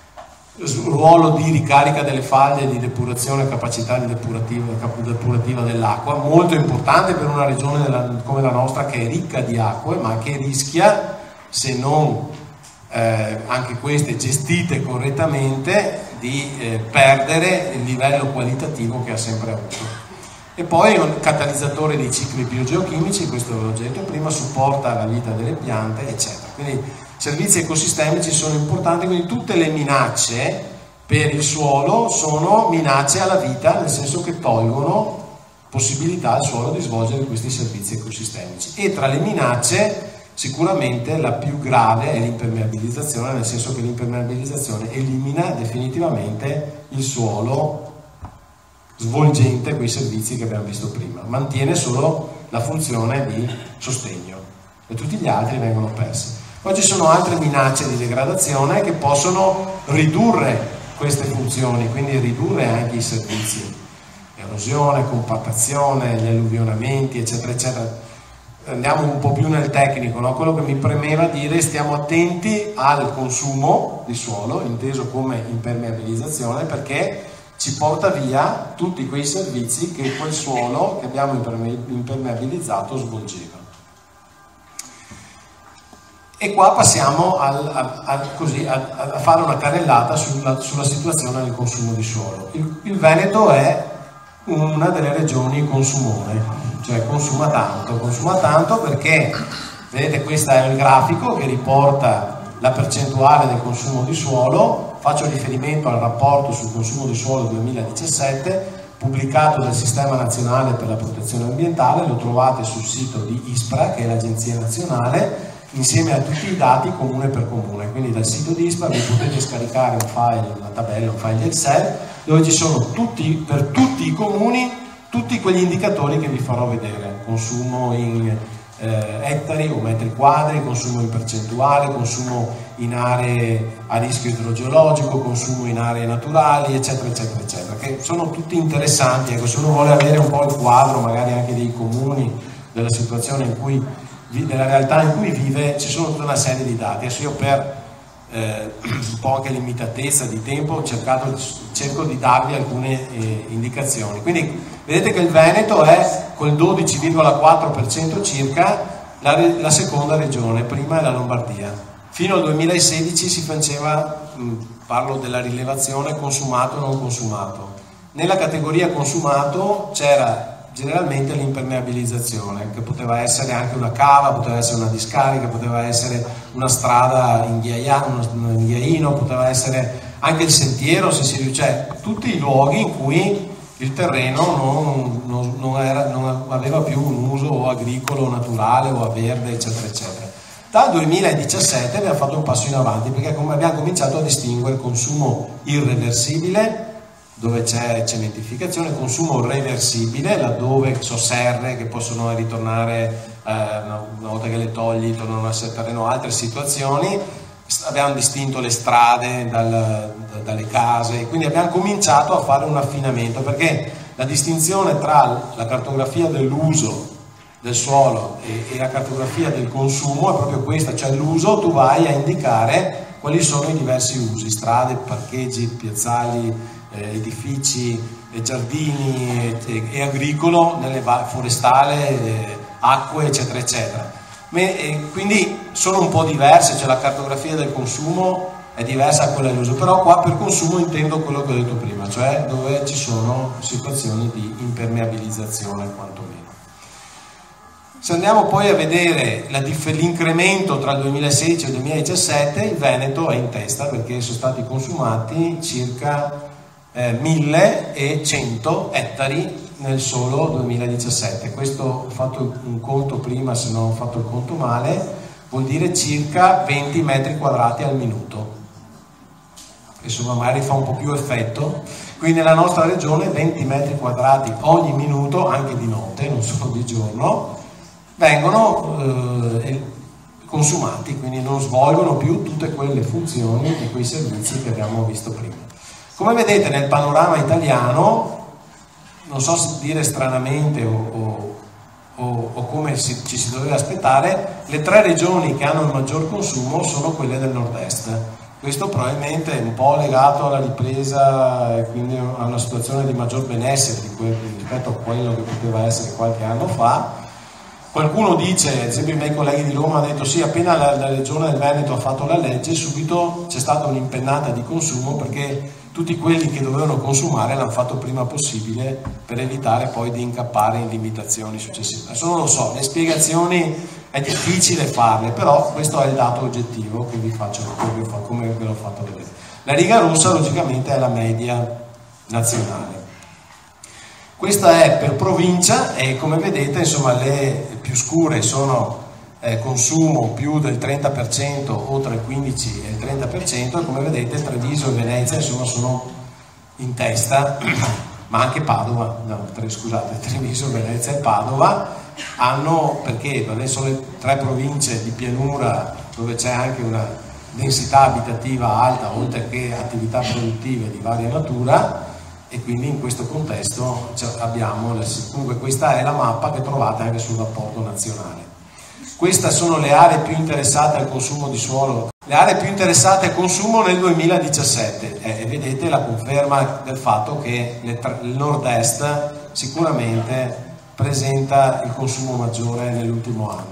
Ruolo di ricarica delle falde, di depurazione, capacità di depurativa, depurativa dell'acqua, molto importante per una regione della, come la nostra, che è ricca di acque, ma che rischia, se non eh, anche queste gestite correttamente, di eh, perdere il livello qualitativo che ha sempre avuto. E poi è un catalizzatore dei cicli biogeochimici, questo l'ho già detto prima, supporta la vita delle piante, eccetera. Quindi servizi ecosistemici sono importanti, quindi tutte le minacce per il suolo sono minacce alla vita, nel senso che tolgono possibilità al suolo di svolgere questi servizi ecosistemici. E tra le minacce sicuramente la più grave è l'impermeabilizzazione, nel senso che l'impermeabilizzazione elimina definitivamente il suolo svolgente quei servizi che abbiamo visto prima, mantiene solo la funzione di sostegno e tutti gli altri vengono persi. Poi ci sono altre minacce di degradazione che possono ridurre queste funzioni, quindi ridurre anche i servizi, erosione, compattazione, gli alluvionamenti, eccetera, eccetera. Andiamo un po' più nel tecnico, no? Quello che mi premeva dire: stiamo attenti al consumo di suolo, inteso come impermeabilizzazione, perché ci porta via tutti quei servizi che quel suolo che abbiamo impermeabilizzato svolgeva. E qua passiamo al, a, a, così, a, a fare una carrellata sulla, sulla situazione del consumo di suolo. Il, il Veneto è una delle regioni consumone, cioè consuma tanto, consuma tanto perché, vedete, questo è il grafico che riporta la percentuale del consumo di suolo. Faccio riferimento al rapporto sul consumo di suolo duemiladiciassette pubblicato dal Sistema Nazionale per la Protezione Ambientale, lo trovate sul sito di ISPRA, che è l'Agenzia Nazionale, insieme a tutti i dati comune per comune. Quindi dal sito di ISPRA vi potete scaricare un file, una tabella, un file Excel, dove ci sono tutti, per tutti i comuni, tutti quegli indicatori che vi farò vedere: consumo in eh, ettari o metri quadri, consumo in percentuale, consumo in aree a rischio idrogeologico, consumo in aree naturali, eccetera, eccetera, eccetera, che sono tutti interessanti. Ecco, se uno vuole avere un po' il quadro magari anche dei comuni, della situazione in cui, della realtà in cui vive, ci sono tutta una serie di dati. Adesso io per eh, un po' anche limitatezza di tempo ho cercato, cerco di darvi alcune eh, indicazioni. Quindi vedete che il Veneto è col dodici virgola quattro per cento circa la, la seconda regione, prima è la Lombardia. Fino al duemilasedici si faceva, mh, parlo della rilevazione, consumato o non consumato. Nella categoria consumato c'era generalmente l'impermeabilizzazione, che poteva essere anche una cava, poteva essere una discarica, poteva essere una strada in ghiaino, poteva essere anche il sentiero, se si riuscì, cioè tutti i luoghi in cui il terreno non, non, non, era, non aveva più un uso o agricolo, o naturale o a verde, eccetera, eccetera. Dal duemiladiciassette abbiamo fatto un passo in avanti, perché abbiamo cominciato a distinguere consumo irreversibile, dove c'è cementificazione, consumo reversibile, laddove so serre che possono ritornare eh, una, una volta che le togli tornano a essere terreno, altre situazioni. Abbiamo distinto le strade dal, da, dalle case, quindi abbiamo cominciato a fare un affinamento, perché la distinzione tra la cartografia dell'uso del suolo e, e la cartografia del consumo è proprio questa, cioè l'uso tu vai a indicare quali sono i diversi usi, strade, parcheggi, piazzali, eh, edifici, eh, giardini e, e agricolo, nelle forestale, eh, acque eccetera eccetera. E quindi sono un po' diverse, cioè la cartografia del consumo è diversa da quella dell'uso, però qua per consumo intendo quello che ho detto prima, cioè dove ci sono situazioni di impermeabilizzazione quantomeno. Se andiamo poi a vedere l'incremento tra il duemilasedici e il duemiladiciassette, il Veneto è in testa, perché sono stati consumati circa eh, millecento ettari nel solo duemiladiciassette. Questo ho fatto un conto prima, se non ho fatto il conto male, vuol dire circa venti metri quadrati al minuto. Insomma, magari fa un po' più effetto. Qui nella nostra regione venti metri quadrati ogni minuto, anche di notte, non solo di giorno, vengono eh, consumati, quindi non svolgono più tutte quelle funzioni e quei servizi che abbiamo visto prima. Come vedete nel panorama italiano, non so se dire stranamente o, o, o, o come si, ci si doveva aspettare, le tre regioni che hanno il maggior consumo sono quelle del nord-est. Questo probabilmente è un po' legato alla ripresa e quindi a una situazione di maggior benessere di quel, rispetto a quello che poteva essere qualche anno fa. Qualcuno dice, ad esempio i miei colleghi di Roma hanno detto sì, appena la, la regione del Veneto ha fatto la legge, subito c'è stata un'impennata di consumo, perché tutti quelli che dovevano consumare l'hanno fatto prima possibile per evitare poi di incappare in limitazioni successive. Adesso non lo so, le spiegazioni è difficile farle, però questo è il dato oggettivo che vi faccio, come ve l'ho fatto vedere. La riga rossa logicamente è la media nazionale. Questa è per provincia e come vedete insomma le più scure sono eh, consumo più del trenta per cento o tra il quindici e il trenta per cento, e come vedete Treviso e Venezia insomma sono in testa, ma anche Padova, no, tre, scusate, Treviso, Venezia e Padova hanno, perché non sono le tre province di pianura dove c'è anche una densità abitativa alta oltre che attività produttive di varia natura, e quindi in questo contesto abbiamo, comunque questa è la mappa che trovate anche sul rapporto nazionale. Queste sono le aree più interessate al consumo di suolo, le aree più interessate al consumo nel duemiladiciassette, e vedete la conferma del fatto che il nord-est sicuramente presenta il consumo maggiore nell'ultimo anno.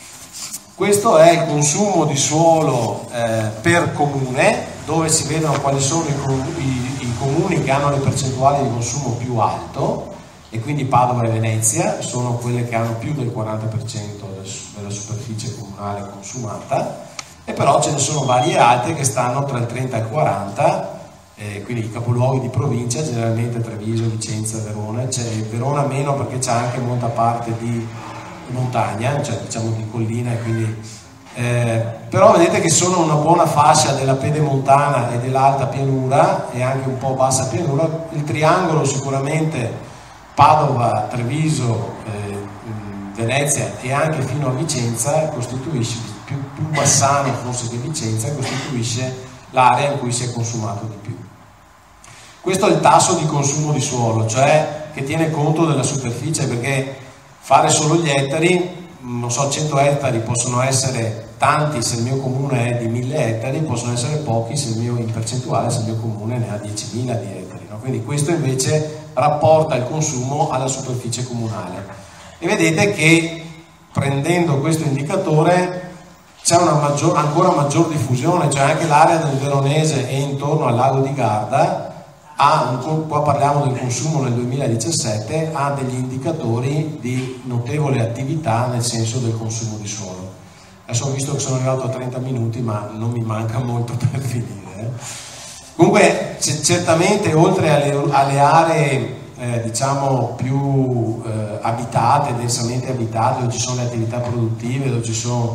Questo è il consumo di suolo eh, per comune, dove si vedono quali sono i, i, i comuni che hanno le percentuali di consumo più alto, e quindi Padova e Venezia sono quelle che hanno più del quaranta per cento della superficie comunale consumata, e però ce ne sono varie altre che stanno tra il trenta e il quaranta, eh, quindi i capoluoghi di provincia, generalmente Treviso, Vicenza, Verona, c'è Verona meno perché c'è anche molta parte di montagna, cioè diciamo di collina, e quindi eh, però vedete che sono una buona fascia della pedemontana e dell'alta pianura e anche un po' bassa pianura. Il triangolo sicuramente Padova, Treviso, eh, Venezia e anche fino a Vicenza costituisce, più, più Bassano forse che Vicenza, costituisce l'area in cui si è consumato di più. Questo è il tasso di consumo di suolo, cioè che tiene conto della superficie, perché fare solo gli ettari, non so, cento ettari possono essere tanti se il mio comune è di mille ettari, possono essere pochi se il mio, in percentuale se il mio comune ne ha diecimila di ettari, no? Quindi questo invece rapporta il consumo alla superficie comunale, e vedete che prendendo questo indicatore c'è una maggior, ancora maggior diffusione, cioè anche l'area del Veronese e intorno al lago di Garda ha, qua parliamo del consumo nel duemiladiciassette, ha degli indicatori di notevole attività nel senso del consumo di suolo. Adesso ho visto che sono arrivato a trenta minuti, ma non mi manca molto per finire. Eh. Comunque certamente oltre alle, alle aree eh, diciamo più eh, abitate, densamente abitate, dove ci sono le attività produttive, dove ci sono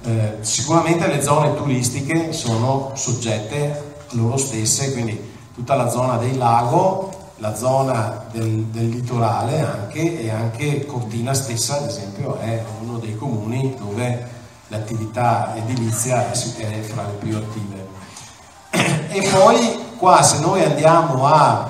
Eh, sicuramente le zone turistiche sono soggette loro stesse, quindi tutta la zona del lago, la zona del, del litorale anche, e anche Cortina stessa ad esempio è uno dei comuni dove l'attività edilizia è fra le più attive. E poi qua, se noi andiamo a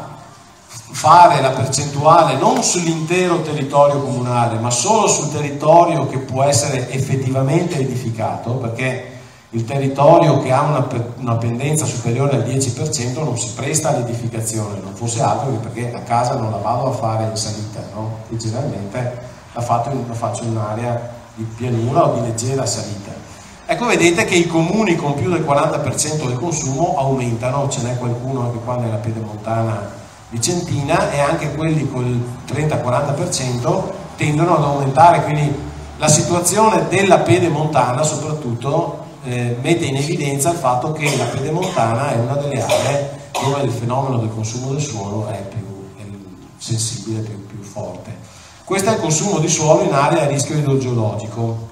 fare la percentuale non sull'intero territorio comunale ma solo sul territorio che può essere effettivamente edificato, perché il territorio che ha una, una pendenza superiore al dieci per cento non si presta all'edificazione, non fosse altro che perché a casa non la vado a fare in salita, no? E generalmente la, fatto in, la faccio in un'area di pianura o di leggera salita. Ecco, vedete che i comuni con più del quaranta per cento del consumo aumentano, ce n'è qualcuno anche qua nella Pedemontana vicentina, e anche quelli col trenta quaranta per cento tendono ad aumentare, quindi la situazione della Pedemontana soprattutto eh, mette in evidenza il fatto che la Pedemontana è una delle aree dove il fenomeno del consumo del suolo è più è sensibile, più, più forte. Questo è il consumo di suolo in area a rischio idrogeologico.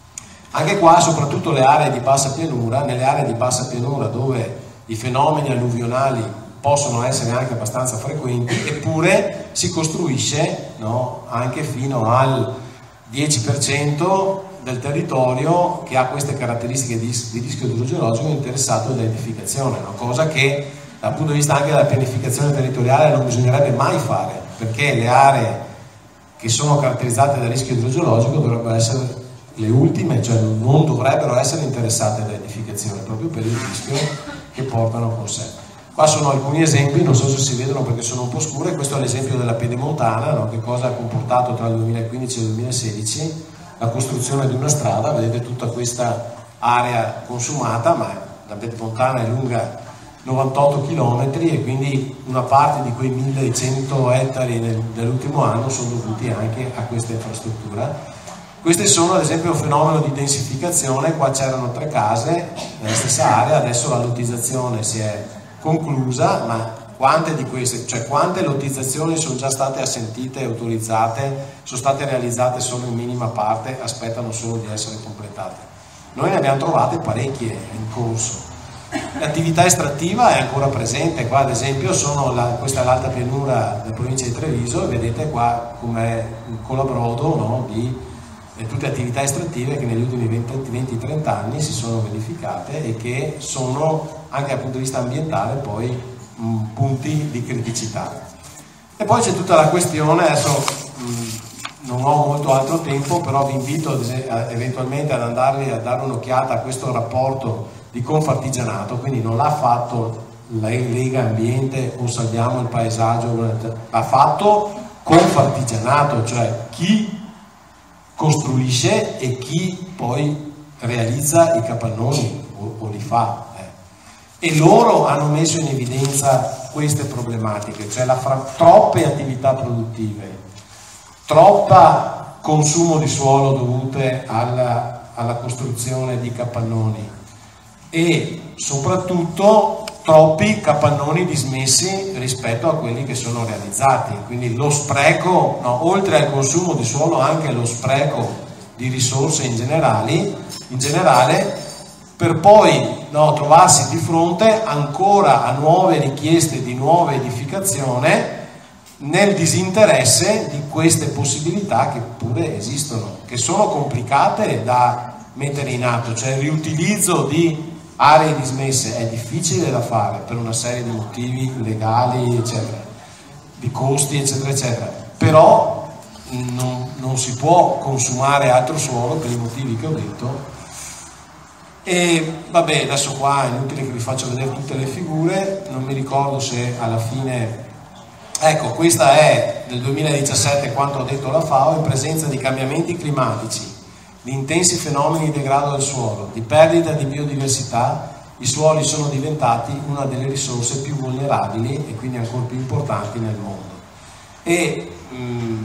Anche qua, soprattutto le aree di bassa pianura, nelle aree di bassa pianura dove i fenomeni alluvionali possono essere anche abbastanza frequenti, eppure si costruisce, no, anche fino al dieci per cento del territorio che ha queste caratteristiche di, di rischio idrogeologico interessato da edificazione, no? Cosa che dal punto di vista anche della pianificazione territoriale non bisognerebbe mai fare, perché le aree che sono caratterizzate da rischio idrogeologico dovrebbero essere le ultime, cioè non dovrebbero essere interessate da edificazione proprio per il rischio che portano con sé. Qua sono alcuni esempi, non so se si vedono perché sono un po' scure. Questo è l'esempio della Pedemontana, no? Che cosa ha comportato tra il duemilaquindici e il duemilasedici? La costruzione di una strada, vedete tutta questa area consumata, ma la Pedemontana è lunga novantotto chilometri e quindi una parte di quei millecento ettari nel, dell'ultimo anno sono dovuti anche a questa infrastruttura. Questi sono ad esempio un fenomeno di densificazione. Qua c'erano tre case nella stessa area, adesso la lottizzazione si è conclusa, ma quante di queste, cioè quante lottizzazioni sono già state assentite e autorizzate, sono state realizzate solo in minima parte, aspettano solo di essere completate? Noi ne abbiamo trovate parecchie in corso. L'attività estrattiva è ancora presente. Qua ad esempio sono la, questa è l'alta pianura della provincia di Treviso, e vedete qua com'è un colabrodo, no, di e tutte attività estrattive che negli ultimi venti trenta anni si sono verificate e che sono anche dal punto di vista ambientale poi mh, punti di criticità. E poi c'è tutta la questione, adesso mh, non ho molto altro tempo, però vi invito a, eventualmente ad andarvi a dare un'occhiata a questo rapporto di Confartigianato, quindi non l'ha fatto la Lega Ambiente o Salviamo il Paesaggio, l'ha fatto Confartigianato, cioè chi costruisce e chi poi realizza i capannoni o, o li fa. Eh. E loro hanno messo in evidenza queste problematiche, cioè la fra troppe attività produttive, troppo consumo di suolo dovute alla, alla costruzione di capannoni e soprattutto troppi capannoni dismessi rispetto a quelli che sono realizzati, quindi lo spreco, no, oltre al consumo di suolo anche lo spreco di risorse in, generali, in generale, per poi, no, trovarsi di fronte ancora a nuove richieste di nuova edificazione nel disinteresse di queste possibilità che pure esistono, che sono complicate da mettere in atto, cioè il riutilizzo di aree dismesse è difficile da fare per una serie di motivi legali, eccetera, di costi, eccetera, eccetera, però non, non si può consumare altro suolo per i motivi che ho detto. E vabbè, adesso qua è inutile che vi faccia vedere tutte le figure, non mi ricordo se alla fine, ecco, questa è del duemiladiciassette quanto ha detto la FAO, in presenza di cambiamenti climatici, di intensi fenomeni di degrado del suolo, di perdita di biodiversità, i suoli sono diventati una delle risorse più vulnerabili e quindi ancora più importanti nel mondo. E mh,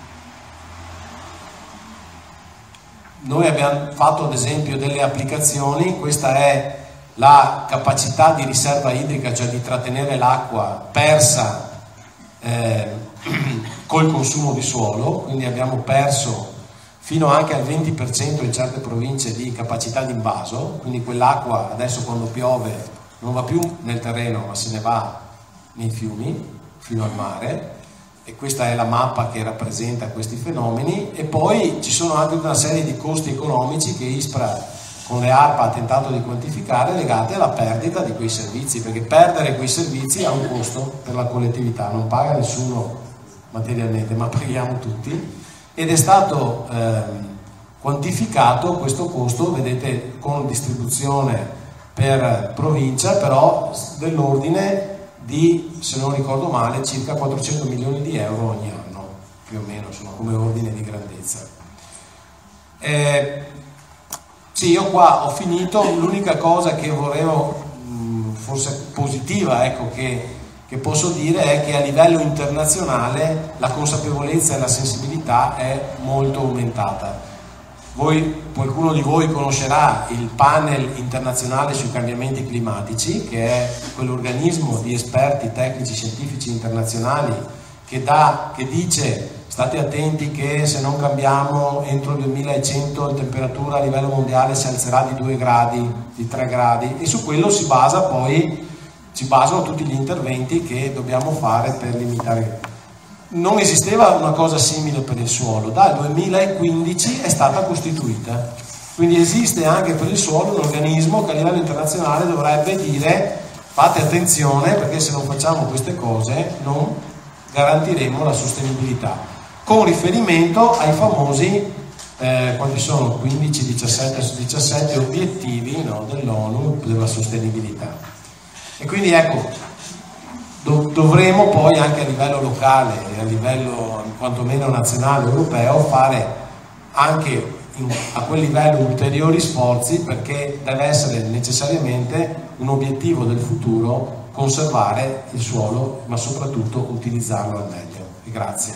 noi abbiamo fatto ad esempio delle applicazioni, questa è la capacità di riserva idrica, cioè di trattenere l'acqua persa eh, col consumo di suolo, quindi abbiamo perso fino anche al venti per cento in certe province di capacità di invaso, quindi quell'acqua adesso quando piove non va più nel terreno ma se ne va nei fiumi fino al mare, e questa è la mappa che rappresenta questi fenomeni. E poi ci sono anche una serie di costi economici che ISPRA con le ARPA ha tentato di quantificare, legate alla perdita di quei servizi, perché perdere quei servizi ha un costo per la collettività, non paga nessuno materialmente ma paghiamo tutti, ed è stato eh, quantificato questo costo, vedete, con distribuzione per provincia, però dell'ordine di, se non ricordo male, circa quattrocento milioni di euro ogni anno, più o meno, insomma, come ordine di grandezza. Eh, sì, io qua ho finito. L'unica cosa che volevo, mh, forse positiva, ecco, che, che posso dire è che a livello internazionale la consapevolezza e la sensibilità è molto aumentata. Voi, qualcuno di voi conoscerà il panel internazionale sui cambiamenti climatici, che è quell'organismo di esperti tecnici scientifici internazionali che, dà, che dice state attenti che se non cambiamo entro il duemilacento la temperatura a livello mondiale si alzerà di due gradi, di tre gradi, e su quello si basa poi, si basano tutti gli interventi che dobbiamo fare per limitare. Non esisteva una cosa simile per il suolo, dal duemilaquindici è stata costituita, quindi esiste anche per il suolo un organismo che a livello internazionale dovrebbe dire fate attenzione perché se non facciamo queste cose non garantiremo la sostenibilità, con riferimento ai famosi eh, quanti sono? quindici, diciassette, diciassette obiettivi, no, dell'ONU della sostenibilità. E quindi ecco, dovremo poi anche a livello locale e a livello quantomeno nazionale europeo fare anche in, a quel livello ulteriori sforzi, perché deve essere necessariamente un obiettivo del futuro conservare il suolo, ma soprattutto utilizzarlo al meglio. E grazie.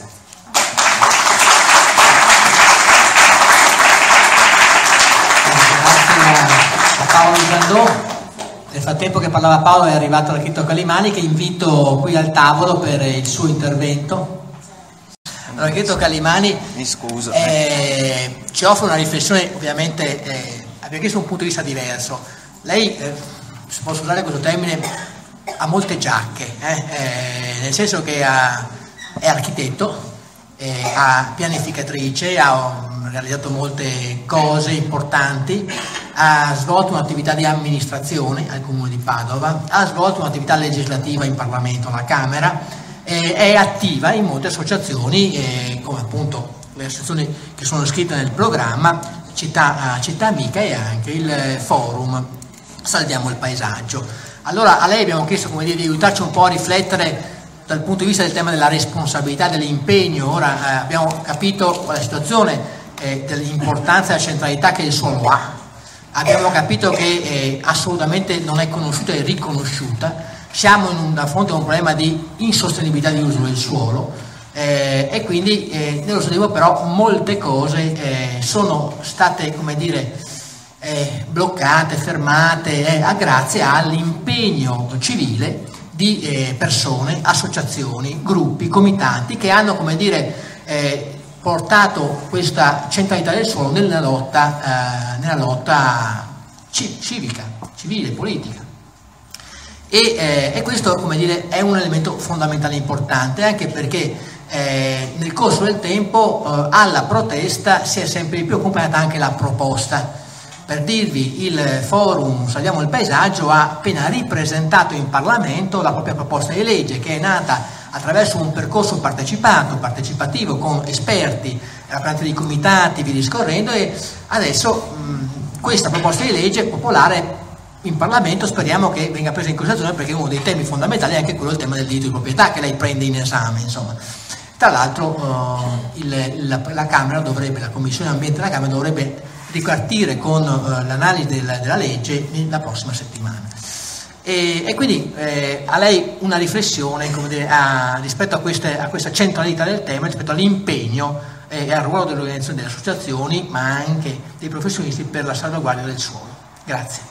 Grazie a Paolo Giandò. Nel frattempo che parlava Paolo è arrivato l'architetto Calimani, che invito qui al tavolo per il suo intervento. L'architetto Calimani Mi scuso. Eh, ci offre una riflessione, ovviamente eh, abbiamo chiesto un punto di vista diverso. Lei, eh, se posso usare questo termine, ha molte giacche, eh, eh, nel senso che ha, è architetto, eh, ha pianificatrice, ha realizzato molte cose importanti, ha svolto un'attività di amministrazione al Comune di Padova, ha svolto un'attività legislativa in Parlamento, alla Camera, eh, è attiva in molte associazioni, eh, come appunto le associazioni che sono iscritte nel programma Città, Città Amica e anche il forum Salviamo il Paesaggio. Allora a lei abbiamo chiesto, come dire, di aiutarci un po' a riflettere dal punto di vista del tema della responsabilità, dell'impegno. Ora eh, abbiamo capito qual è la situazione eh, dell'importanza e della centralità che il suolo ha. Abbiamo capito che eh, assolutamente non è conosciuta e riconosciuta. Siamo in un, a fronte a un problema di insostenibilità di uso del suolo eh, e quindi eh, nello stesso tempo però molte cose eh, sono state, come dire, eh, bloccate, fermate eh, a grazie all'impegno civile di eh, persone, associazioni, gruppi, comitati che hanno, come dire, eh, portato questa centralità del suolo nella lotta, eh, nella lotta civica, civile, politica. E, eh, e questo, come dire, è un elemento fondamentale importante, anche perché eh, nel corso del tempo eh, alla protesta si è sempre di più accompagnata anche la proposta. Per dirvi, il forum Salviamo il Paesaggio ha appena ripresentato in Parlamento la propria proposta di legge, che è nata attraverso un percorso partecipato, partecipativo, con esperti, rappresentanti di comitati, via discorrendo, e adesso mh, questa proposta di legge popolare in Parlamento speriamo che venga presa in considerazione, perché uno dei temi fondamentali è anche quello del tema del diritto di proprietà che lei prende in esame, insomma. Tra l'altro eh, il, la, la Camera dovrebbe, la Commissione Ambiente della Camera dovrebbe ripartire con eh, l'analisi del, della legge la prossima settimana. E, e quindi eh, a lei una riflessione, come dire, a, rispetto a, queste, a questa centralità del tema, rispetto all'impegno eh, e al ruolo delle organizzazioni, delle associazioni, ma anche dei professionisti per la salvaguardia del suolo. Grazie.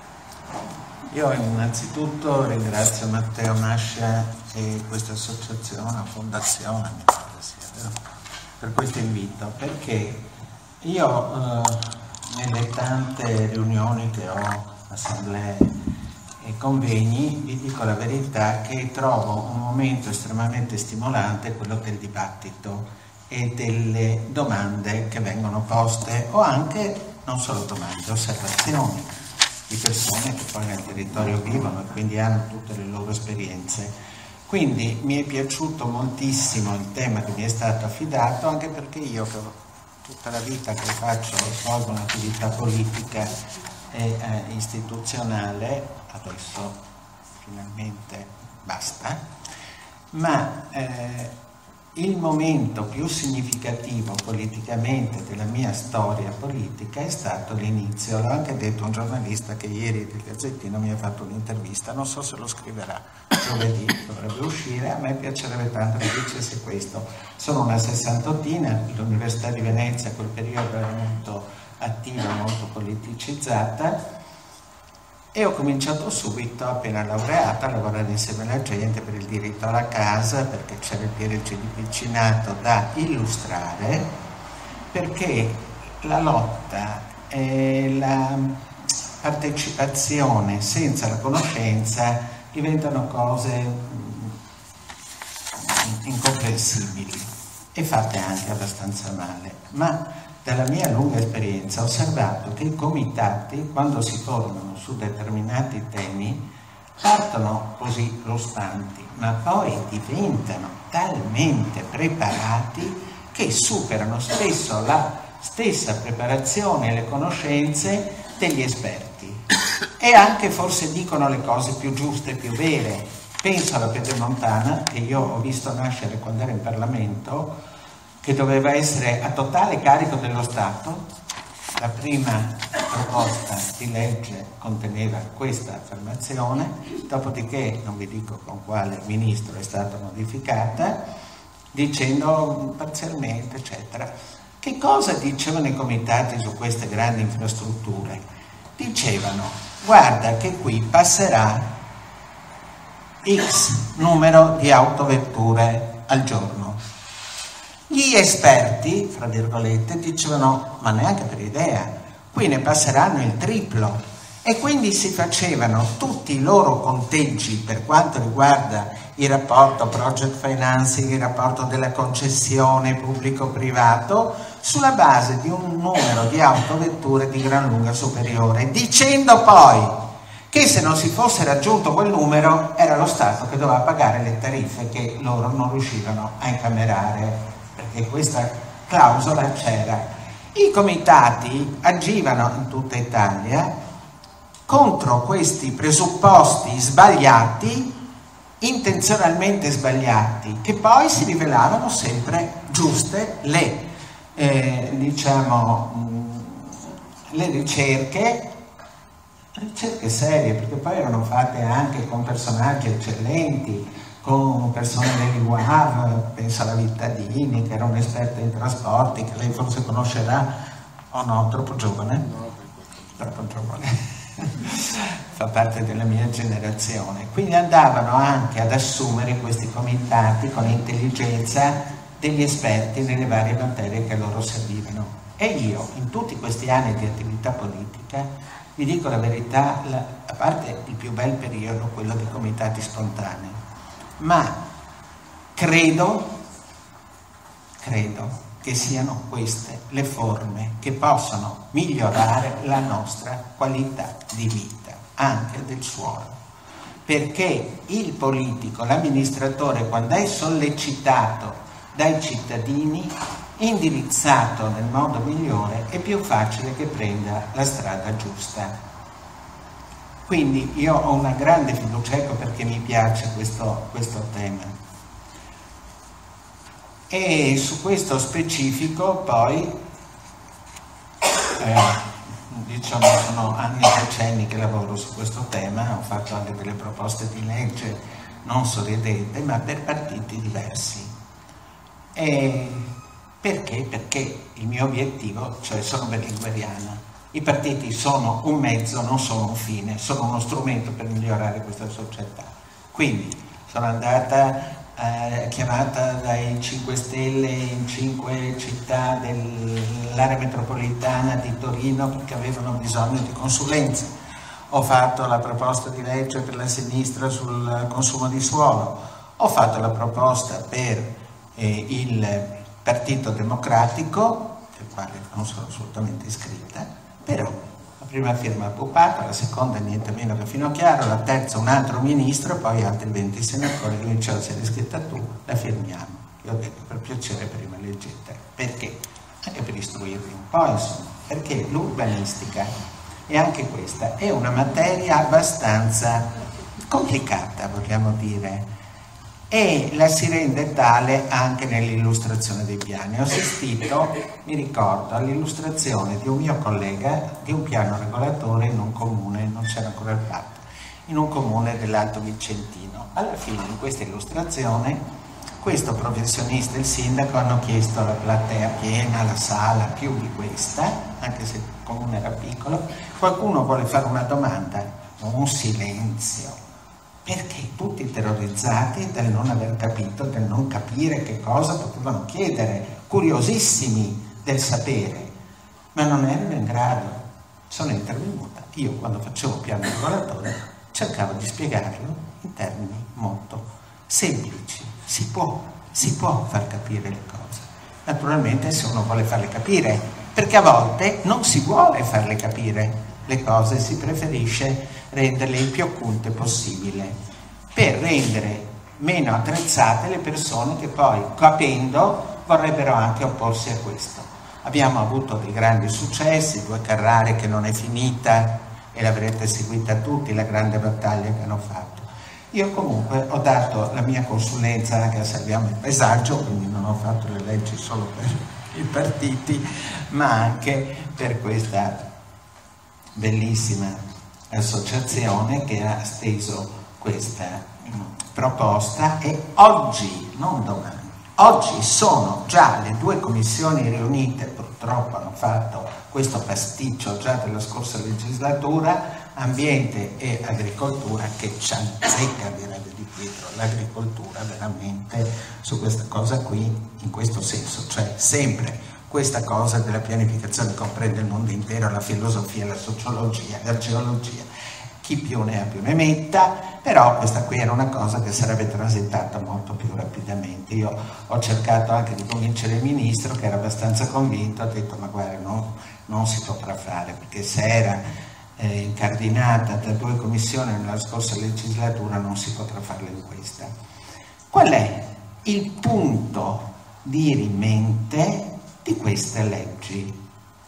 Io innanzitutto ringrazio Matteo Nascia e questa associazione, fondazione, mi pare sia, per questo invito, perché io eh, nelle tante riunioni che ho, assemblee e convegni, vi dico la verità che trovo un momento estremamente stimolante quello del dibattito e delle domande che vengono poste, o anche non solo domande, osservazioni di persone che poi nel territorio vivono e quindi hanno tutte le loro esperienze. Quindi mi è piaciuto moltissimo il tema che mi è stato affidato, anche perché io che ho tutta la vita che faccio, svolgo un'attività politica e eh, istituzionale, adesso finalmente basta, ma eh, il momento più significativo politicamente della mia storia politica è stato l'inizio. L'ho anche detto a un giornalista che ieri del Gazzettino mi ha fatto un'intervista, non so se lo scriverà, giovedì dovrebbe uscire, a me piacerebbe tanto che dicesse questo. Sono una sessantottina, l'Università di Venezia a quel periodo era molto attiva, molto politicizzata, e ho cominciato subito, appena laureata, a lavorare insieme alla gente per il diritto alla casa, perché c'era il P R C di vicinato da illustrare, perché la lotta e la partecipazione senza la conoscenza diventano cose incomprensibili e fatte anche abbastanza male. Ma dalla mia lunga esperienza ho osservato che i comitati, quando si formano su determinati temi, partono così rostanti, ma poi diventano talmente preparati che superano spesso la stessa preparazione e le conoscenze degli esperti, e anche forse dicono le cose più giuste, più vere. Penso alla Pedemontana, che io ho visto nascere quando ero in Parlamento, che doveva essere a totale carico dello Stato. La prima proposta di legge conteneva questa affermazione, dopodiché non vi dico con quale ministro è stata modificata, dicendo parzialmente, eccetera. Che cosa dicevano i comitati su queste grandi infrastrutture? Dicevano: guarda che qui passerà X numero di autovetture al giorno. Gli esperti, fra virgolette, dicevano: ma neanche per idea, qui ne passeranno il triplo. E quindi si facevano tutti i loro conteggi per quanto riguarda il rapporto project financing, il rapporto della concessione pubblico-privato, sulla base di un numero di autovetture di gran lunga superiore, dicendo poi che se non si fosse raggiunto quel numero era lo Stato che doveva pagare le tariffe che loro non riuscivano a incamerare, perché questa clausola c'era. I comitati agivano in tutta Italia contro questi presupposti sbagliati, intenzionalmente sbagliati, che poi si rivelavano sempre giuste. Le, eh, diciamo, mh, le ricerche, ricerche serie, perché poi erano fatte anche con personaggi eccellenti, con persone dell'I U A V, penso alla Vittadini, che era un'esperta in trasporti, che lei forse conoscerà, o no, troppo giovane? No, troppo giovane. Fa parte della mia generazione. Quindi andavano anche ad assumere questi comitati con intelligenza degli esperti nelle varie materie che loro servivano. E io, in tutti questi anni di attività politica, vi dico la verità, la, a parte il più bel periodo, quello dei comitati spontanei, ma credo, credo che siano queste le forme che possono migliorare la nostra qualità di vita, anche del suolo. Perché il politico, l'amministratore, quando è sollecitato dai cittadini, indirizzato nel modo migliore, è più facile che prenda la strada giusta. Quindi io ho una grande fiducia, ecco perché mi piace questo, questo tema. E su questo specifico poi, eh, diciamo, sono anni e decenni che lavoro su questo tema, ho fatto anche delle proposte di legge non sorridente, ma per partiti diversi. E perché? Perché il mio obiettivo, cioè sono berlingueriana, i partiti sono un mezzo, non sono un fine, sono uno strumento per migliorare questa società. Quindi sono andata eh, chiamata dai cinque Stelle in cinque città dell'area metropolitana di Torino perché avevano bisogno di consulenze. Ho fatto la proposta di legge per la sinistra sul consumo di suolo, ho fatto la proposta per eh, il Partito Democratico, del quale non sono assolutamente iscritta, però la prima firma Puppato, la seconda niente meno che Finocchiaro, la terza un altro ministro, poi altri venti senatori. Lui diceva: sei iscritta tu, la firmiamo. Io ho detto: per piacere, prima leggete. Perché? Anche per istruirvi un po', insomma, perché l'urbanistica, e anche questa, è una materia abbastanza complicata, vogliamo dire, e la si rende tale anche nell'illustrazione dei piani. Ho assistito, mi ricordo, all'illustrazione di un mio collega di un piano regolatore in un comune, non c'era ancora il patto, in un comune dell'Alto Vicentino. Alla fine di questa illustrazione, questo professionista e il sindaco hanno chiesto alla platea piena, la sala più di questa, anche se il comune era piccolo: qualcuno vuole fare una domanda? Un silenzio. Perché tutti terrorizzati del non aver capito, del non capire che cosa potevano chiedere, curiosissimi del sapere, ma non erano in grado. Sono intervenuta. Io, quando facevo piano regolatore, cercavo di spiegarlo in termini molto semplici. Si può, si può far capire le cose. Naturalmente, se uno vuole farle capire, perché a volte non si vuole farle capire le cose, si preferisce renderle il più occulte possibile per rendere meno attrezzate le persone che poi, capendo, vorrebbero anche opporsi a questo. Abbiamo avuto dei grandi successi, Due Carrare che non è finita e l'avrete seguita tutti, la grande battaglia che hanno fatto. Io comunque ho dato la mia consulenza anche a Salviamo il Paesaggio, quindi non ho fatto le leggi solo per i partiti, ma anche per questa bellissima associazione che ha steso questa mh, proposta, e oggi, non domani, oggi sono già le due commissioni riunite, purtroppo hanno fatto questo pasticcio già della scorsa legislatura, ambiente e agricoltura, che ci azzecca, direbbe Di Pietro, l'agricoltura veramente su questa cosa qui, in questo senso, cioè sempre questa cosa della pianificazione comprende il mondo intero, la filosofia, la sociologia, la geologia, chi più ne ha più ne metta, però questa qui era una cosa che sarebbe transitata molto più rapidamente. Io ho cercato anche di convincere il ministro, che era abbastanza convinto, ha detto: ma guarda, no, non si potrà fare, perché se era eh, incardinata da due commissioni nella scorsa legislatura non si potrà farla in questa. Qual è il punto di rimente di queste leggi?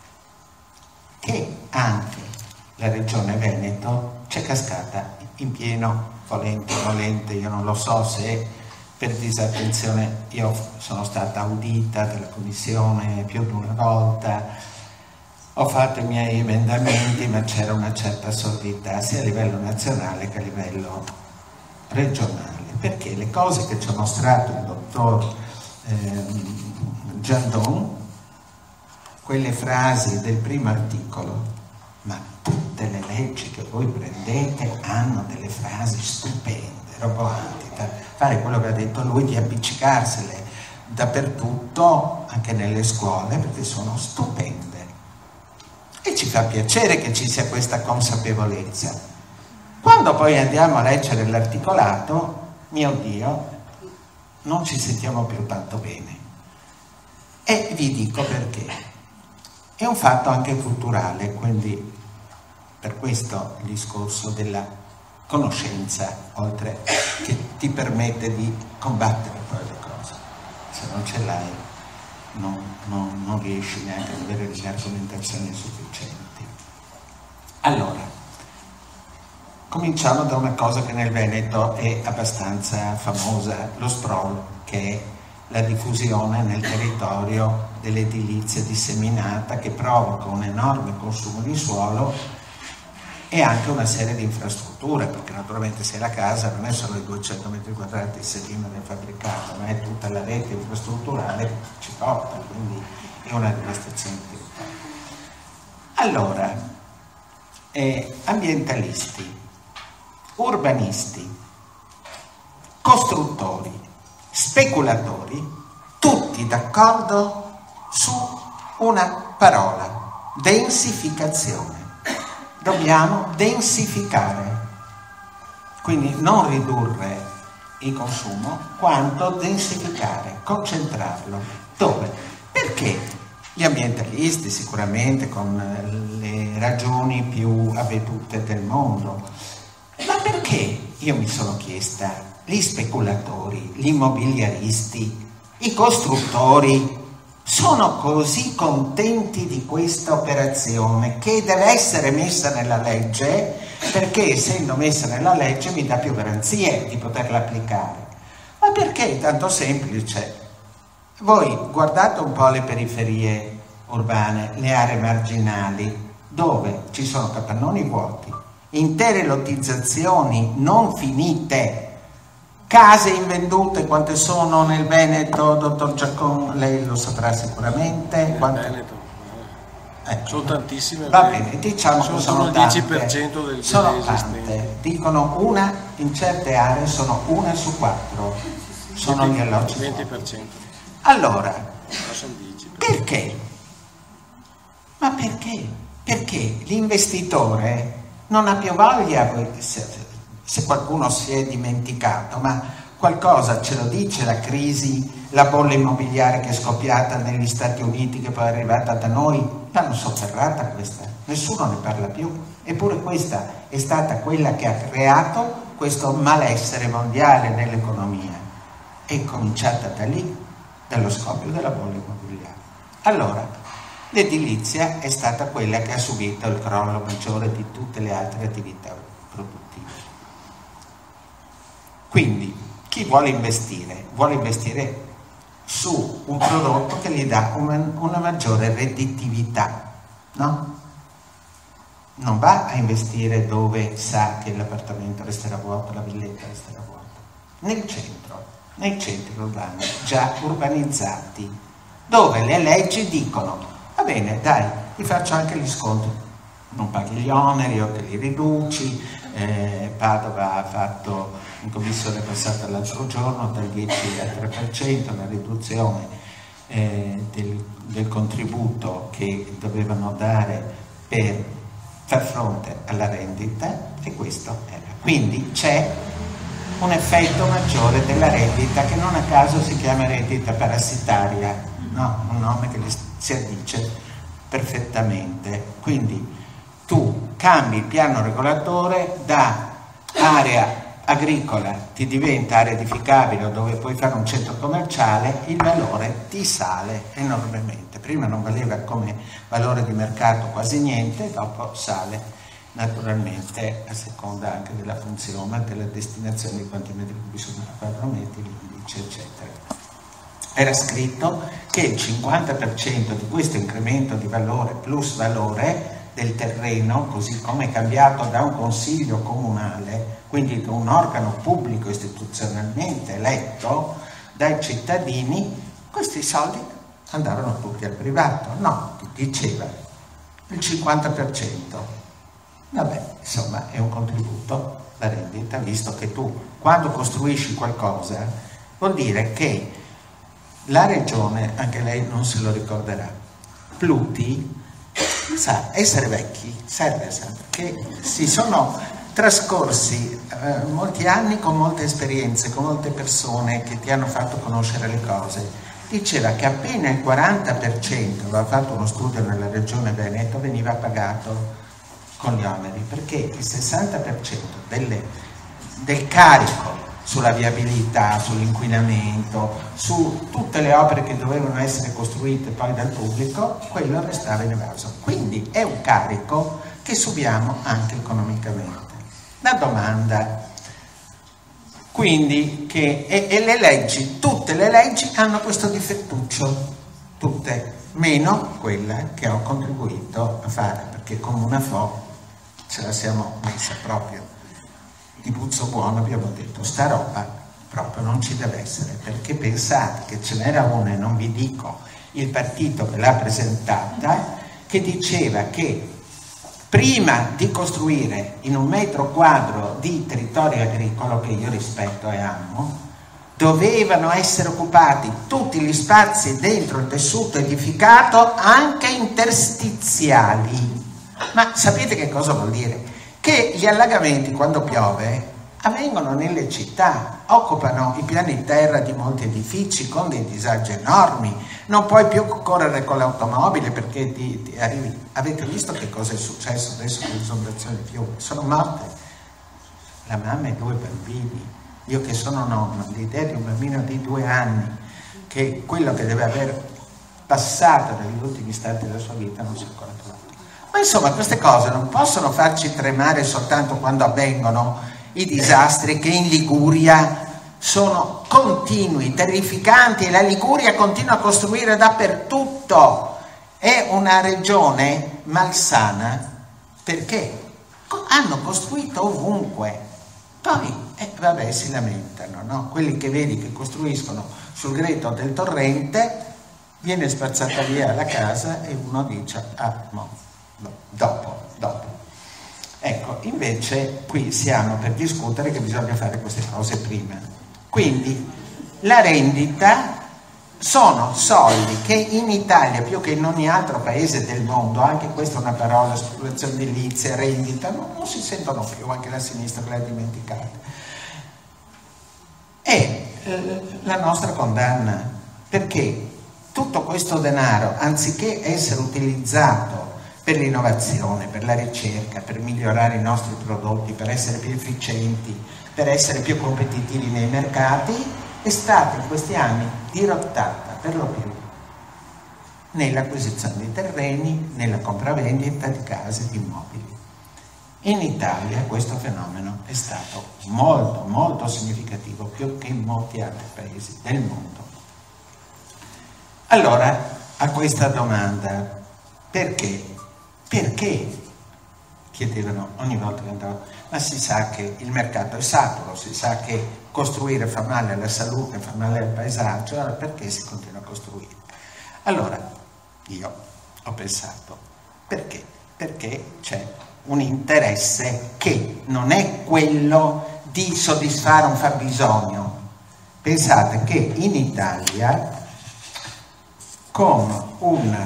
Che anche la Regione Veneto c'è cascata in pieno, volente o volente, io non lo so se per disattenzione. Io sono stata audita dalla Commissione più di una volta, ho fatto i miei emendamenti, ma c'era una certa sordità sia a livello nazionale che a livello regionale, perché le cose che ci ha mostrato il dottor eh, Giandon, quelle frasi del primo articolo, ma tutte le leggi che voi prendete hanno delle frasi stupende, roboanti, per fare quello che ha detto lui, di appiccicarsele dappertutto, anche nelle scuole, perché sono stupende. E ci fa piacere che ci sia questa consapevolezza. Quando poi andiamo a leggere l'articolato, mio Dio, non ci sentiamo più tanto bene. E vi dico perché. È un fatto anche culturale, quindi per questo il discorso della conoscenza, oltre che ti permette di combattere poi le cose. Se non ce l'hai non, non, non riesci neanche ad avere le argomentazioni sufficienti. Allora, cominciamo da una cosa che nel Veneto è abbastanza famosa, lo sprawl, che è la diffusione nel territorio dell'edilizia disseminata, che provoca un enorme consumo di suolo e anche una serie di infrastrutture, perché naturalmente se la casa non è solo i duecento metri quadrati di sedime del fabbricato, ma è tutta la rete infrastrutturale che ci porta, quindi è una devastazione territoriale. Allora, eh, ambientalisti, urbanisti, costruttori, speculatori, tutti d'accordo su una parola: densificazione. Dobbiamo densificare, quindi non ridurre il consumo, quanto densificare, concentrarlo. Dove? Perché gli ambientalisti, sicuramente con le ragioni più avvedute del mondo, ma perché, io mi sono chiesta, gli speculatori, gli immobiliaristi, i costruttori sono così contenti di questa operazione che deve essere messa nella legge, perché essendo messa nella legge mi dà più garanzie di poterla applicare. Ma perché? Tanto semplice. Voi guardate un po' le periferie urbane, le aree marginali, dove ci sono capannoni vuoti, intere lottizzazioni non finite, case invendute. Quante sono nel Veneto, dottor Giacon? Lei lo saprà sicuramente. Nel Quante... Veneto. Ecco. Sono tantissime. Va bene, diciamo sono, che sono, sono il tante. dieci per cento del sono delle tante. Dicono una, in certe aree sono una su quattro, sono gli alloggi venti per cento. Allora, Sono dieci per cento. perché? Ma perché? Perché l'investitore non ha più voglia, se, se qualcuno si è dimenticato, ma qualcosa ce lo dice la crisi, la bolla immobiliare che è scoppiata negli Stati Uniti, che poi è arrivata da noi, l'hanno sotterrata questa, nessuno ne parla più, eppure questa è stata quella che ha creato questo malessere mondiale nell'economia. È cominciata da lì, dallo scoppio della bolla immobiliare. Allora, l'edilizia è stata quella che ha subito il crollo maggiore di tutte le altre attività produttive. Quindi, chi vuole investire? Vuole investire su un prodotto che gli dà una, una maggiore redditività, no? Non va a investire dove sa che l'appartamento resterà vuoto, la villetta resterà vuota. Nel centro, nei centri urbani, già urbanizzati, dove le leggi dicono: va bene, dai, ti faccio anche gli sconti, non paghi gli oneri o te li riduci. eh, Padova ha fatto in commissione passata l'altro giorno dal dieci al tre per cento la riduzione eh, del, del contributo che dovevano dare per far fronte alla rendita, e questo era. Quindi c'è un effetto maggiore della rendita, che non a caso si chiama rendita parassitaria, no? Un nome che si addice perfettamente. Quindi tu cambi il piano regolatore da area agricola, ti diventa area edificabile, dove puoi fare un centro commerciale, il valore ti sale enormemente. Prima non valeva come valore di mercato quasi niente, dopo sale naturalmente a seconda anche della funzione, della destinazione di quanti metri cubi sono per quattro metri, l'indice, eccetera. Era scritto che il cinquanta per cento di questo incremento di valore plus valore del terreno, così come è cambiato da un consiglio comunale, quindi da un organo pubblico istituzionalmente eletto dai cittadini, questi soldi andarono tutti al privato. No, diceva il cinquanta per cento. Vabbè, insomma, è un contributo, la rendita, visto che tu, quando costruisci qualcosa, vuol dire che la regione, anche lei non se lo ricorderà, Pluti, sa, essere vecchi serve, sa, perché si sono trascorsi eh, molti anni con molte esperienze, con molte persone che ti hanno fatto conoscere le cose. Diceva che appena il quaranta per cento, aveva fatto uno studio nella regione Veneto, veniva pagato con gli oneri, perché il sessanta per cento delle, del carico sulla viabilità, sull'inquinamento, su tutte le opere che dovevano essere costruite poi dal pubblico, quello restava inevaso. Quindi è un carico che subiamo anche economicamente. La domanda, quindi, che e, e le leggi, tutte le leggi hanno questo difettuccio, tutte, meno quella che ho contribuito a fare, perché come una fo ce la siamo messa proprio di puzzo buono. Abbiamo detto sta roba proprio non ci deve essere, perché pensate che ce n'era una, e non vi dico il partito che l'ha presentata, che diceva che prima di costruire in un metro quadro di territorio agricolo, che io rispetto e amo, dovevano essere occupati tutti gli spazi dentro il tessuto edificato, anche interstiziali. Ma sapete che cosa vuol dire? Che gli allagamenti, quando piove, avvengono nelle città, occupano i piani terra di molti edifici con dei disagi enormi, non puoi più correre con l'automobile perché ti, ti arrivi. Avete visto che cosa è successo adesso con l'esondazione di fiume? Sono morte la mamma e due bambini. Io che sono nonno, l'idea di un bambino di due anni, che quello che deve aver passato negli ultimi istanti della sua vita non si è ancora trovato. Ma insomma, queste cose non possono farci tremare soltanto quando avvengono i disastri che in Liguria sono continui, terrificanti, e la Liguria continua a costruire dappertutto. È una regione malsana perché hanno costruito ovunque. Poi, eh, vabbè, si lamentano, no? Quelli che vedi che costruiscono sul greto del torrente, viene spazzata via la casa e uno dice, ah, no, no, dopo, dopo. Ecco, invece qui siamo per discutere che bisogna fare queste cose prima. Quindi la rendita sono soldi che in Italia, più che in ogni altro paese del mondo, anche questa è una parola, speculazione edilizia, rendita, non, non si sentono più, anche la sinistra l'ha dimenticata. È eh, la nostra condanna, perché tutto questo denaro, anziché essere utilizzato per l'innovazione, per la ricerca, per migliorare i nostri prodotti, per essere più efficienti, per essere più competitivi nei mercati, è stata in questi anni dirottata per lo più nell'acquisizione di terreni, nella compravendita di case, di immobili. In Italia questo fenomeno è stato molto, molto significativo, più che in molti altri paesi del mondo. Allora, a questa domanda, perché? Perché? Chiedevano ogni volta che andavo, ma si sa che il mercato è saturo, si sa che costruire fa male alla salute, fa male al paesaggio, allora perché si continua a costruire? Allora, io ho pensato, perché? Perché c'è un interesse che non è quello di soddisfare un fabbisogno. Pensate che in Italia, con un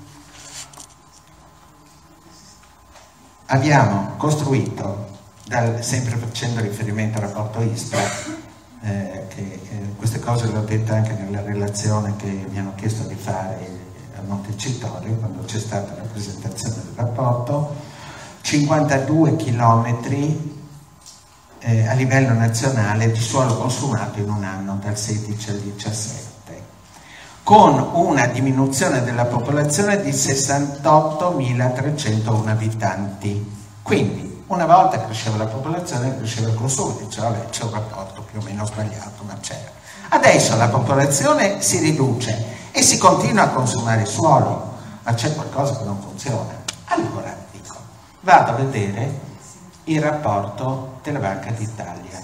abbiamo costruito, dal, sempre facendo riferimento al rapporto ISPRA, eh, che eh, queste cose le ho dette anche nella relazione che mi hanno chiesto di fare a Montecitorio quando c'è stata la presentazione del rapporto, cinquantadue chilometri eh, a livello nazionale di suolo consumato in un anno dal sedici al diciassette, con una diminuzione della popolazione di sessantottomilatrecentouno abitanti. Quindi una volta cresceva la popolazione, cresceva il consumo, diceva vabbè, c'è un rapporto più o meno sbagliato, ma c'era. Adesso la popolazione si riduce e si continua a consumare il suolo, ma c'è qualcosa che non funziona. Allora dico, vado a vedere il rapporto della Banca d'Italia.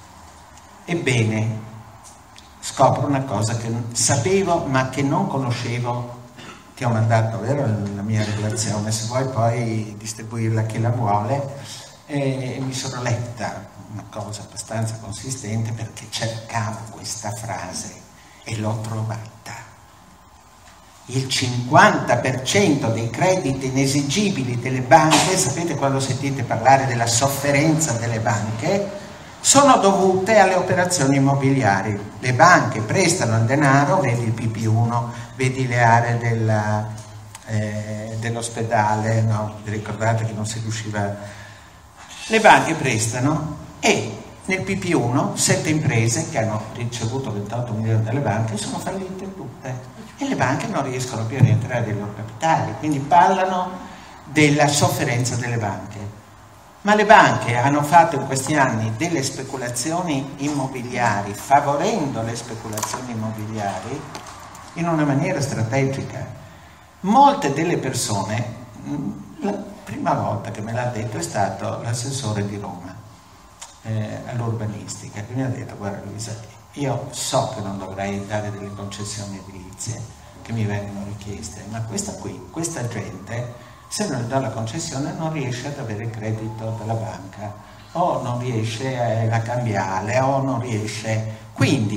Ebbene, scopro una cosa che sapevo ma che non conoscevo. Ti ho mandato, vero, la mia relazione, se vuoi poi distribuirla a chi la vuole, e mi sono letta una cosa abbastanza consistente perché cercavo questa frase e l'ho trovata. Il cinquanta per cento dei crediti inesigibili delle banche, sapete quando sentite parlare della sofferenza delle banche, sono dovute alle operazioni immobiliari. Le banche prestano il denaro, vedi il P P uno, vedi le aree della, eh, dell'ospedale, no? Vi ricordate che non si riusciva? Le banche prestano e nel P P uno sette imprese che hanno ricevuto ventotto milioni dalle banche sono fallite tutte e le banche non riescono più a rientrare dei loro capitali, quindi parlano della sofferenza delle banche. Ma le banche hanno fatto in questi anni delle speculazioni immobiliari, favorendo le speculazioni immobiliari in una maniera strategica. Molte delle persone, la prima volta che me l'ha detto è stato l'assessore di Roma eh, all'urbanistica, che mi ha detto, guarda Luisa, io so che non dovrei dare delle concessioni edilizie che mi vengono richieste, ma questa qui, questa gente, se non dà la concessione non riesce ad avere credito dalla banca o non riesce a cambiare o non riesce, quindi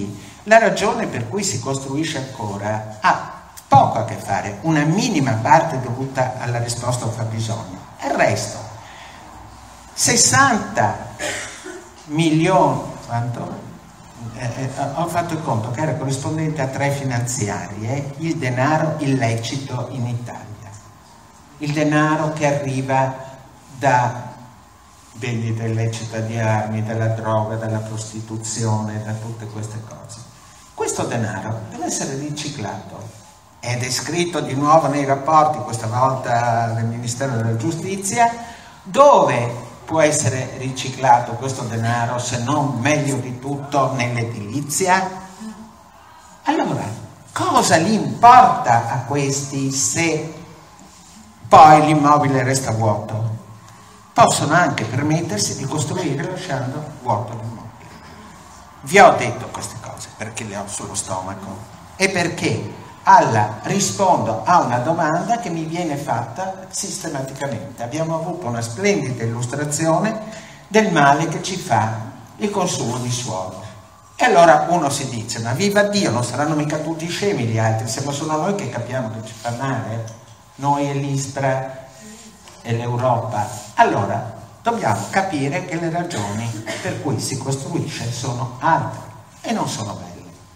La ragione per cui si costruisce ancora ha poco a che fare, una minima parte dovuta alla risposta al fabbisogno. E il resto, sessanta milioni, quanto? Eh, eh, ho fatto il conto che era corrispondente a tre finanziarie il denaro illecito in Italia, il denaro che arriva da vendita illecita di armi, dalla droga, dalla prostituzione, da tutte queste cose. Questo denaro deve essere riciclato ed è scritto di nuovo nei rapporti, questa volta del Ministero della Giustizia, dove può essere riciclato questo denaro se non meglio di tutto nell'edilizia? Allora, cosa gli importa a questi se poi l'immobile resta vuoto? Possono anche permettersi di costruire lasciando vuoto l'immobile. Vi ho detto queste cose perché le ho sullo stomaco e perché alla, rispondo a una domanda che mi viene fatta sistematicamente. Abbiamo avuto una splendida illustrazione del male che ci fa il consumo di suolo. E allora uno si dice, ma viva Dio, non saranno mica tutti scemi gli altri, siamo solo noi che capiamo che ci fa male, noi e l'ISPRA e l'Europa. Allora dobbiamo capire che le ragioni per cui si costruisce sono altre e non sono belle.